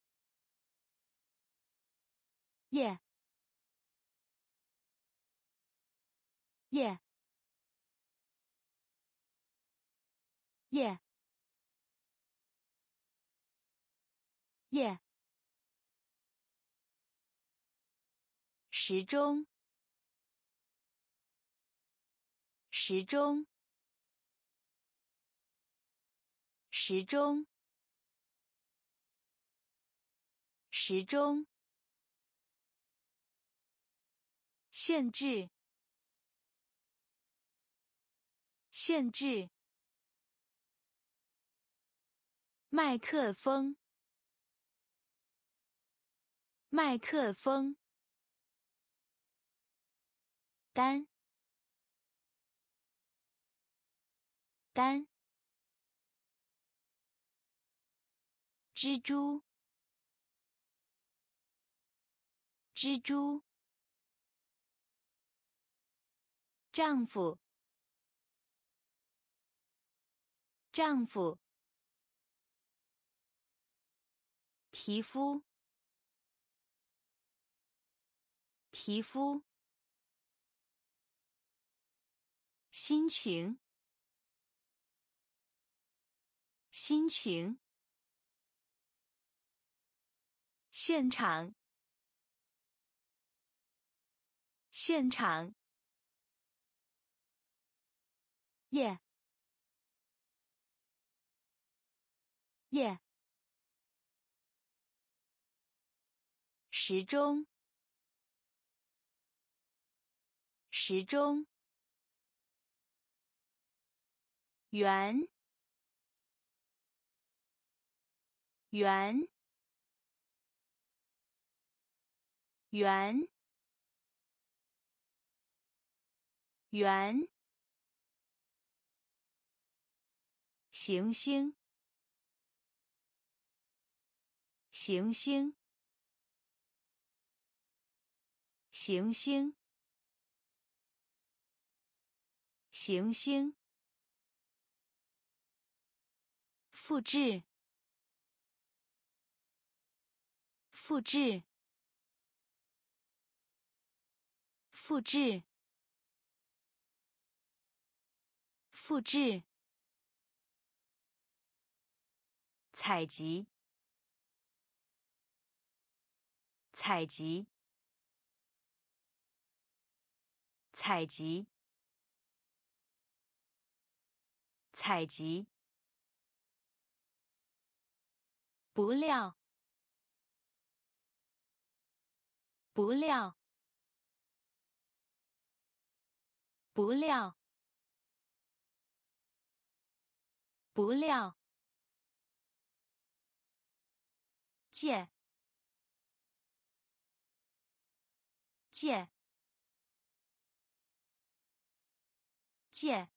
耶，耶，耶，耶，时钟，时钟，时钟，时钟，限制，限制，麦克风，麦克风，单， 单，蜘蛛，蜘蛛，丈夫，丈夫，皮肤，皮肤，心情，心情，现场，现场，夜，夜，时钟，时钟，圆，圆，圆，圆，行星，行星，行星，行星，复制，复制，复制，复制，采集，采集，采集，采集，不料，不料，不料，不料，借，借，借，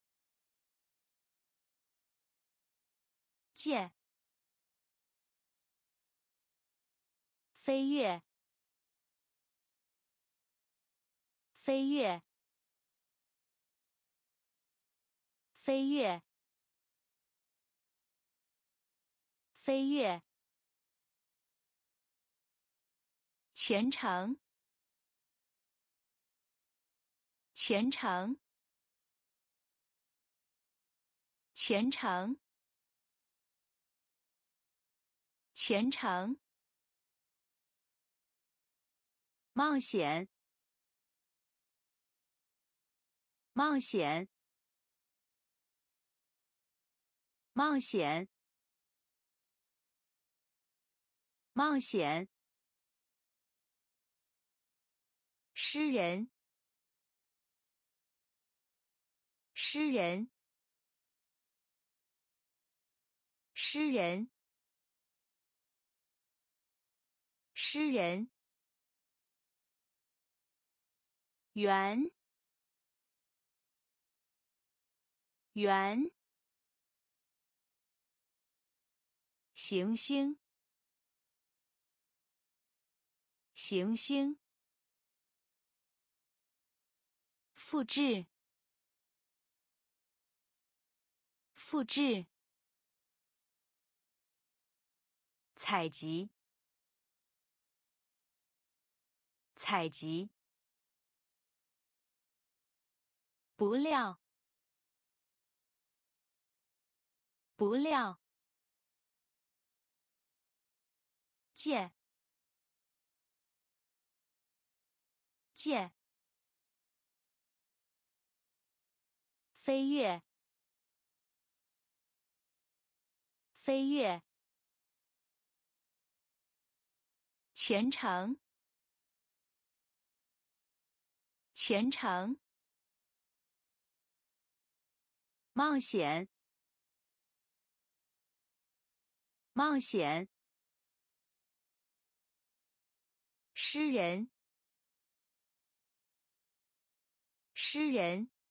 借，飞跃，飞跃，飞跃，飞跃，虔诚，虔诚，虔诚，虔诚，冒险，冒险，冒险，冒险，诗人，诗人，诗人，诗人，圆，圆，行星，行星，复制，复制，采集，采集，不料，不料，借，借，飞跃，飞跃，虔诚，虔诚，冒险，冒险，诗人，诗人，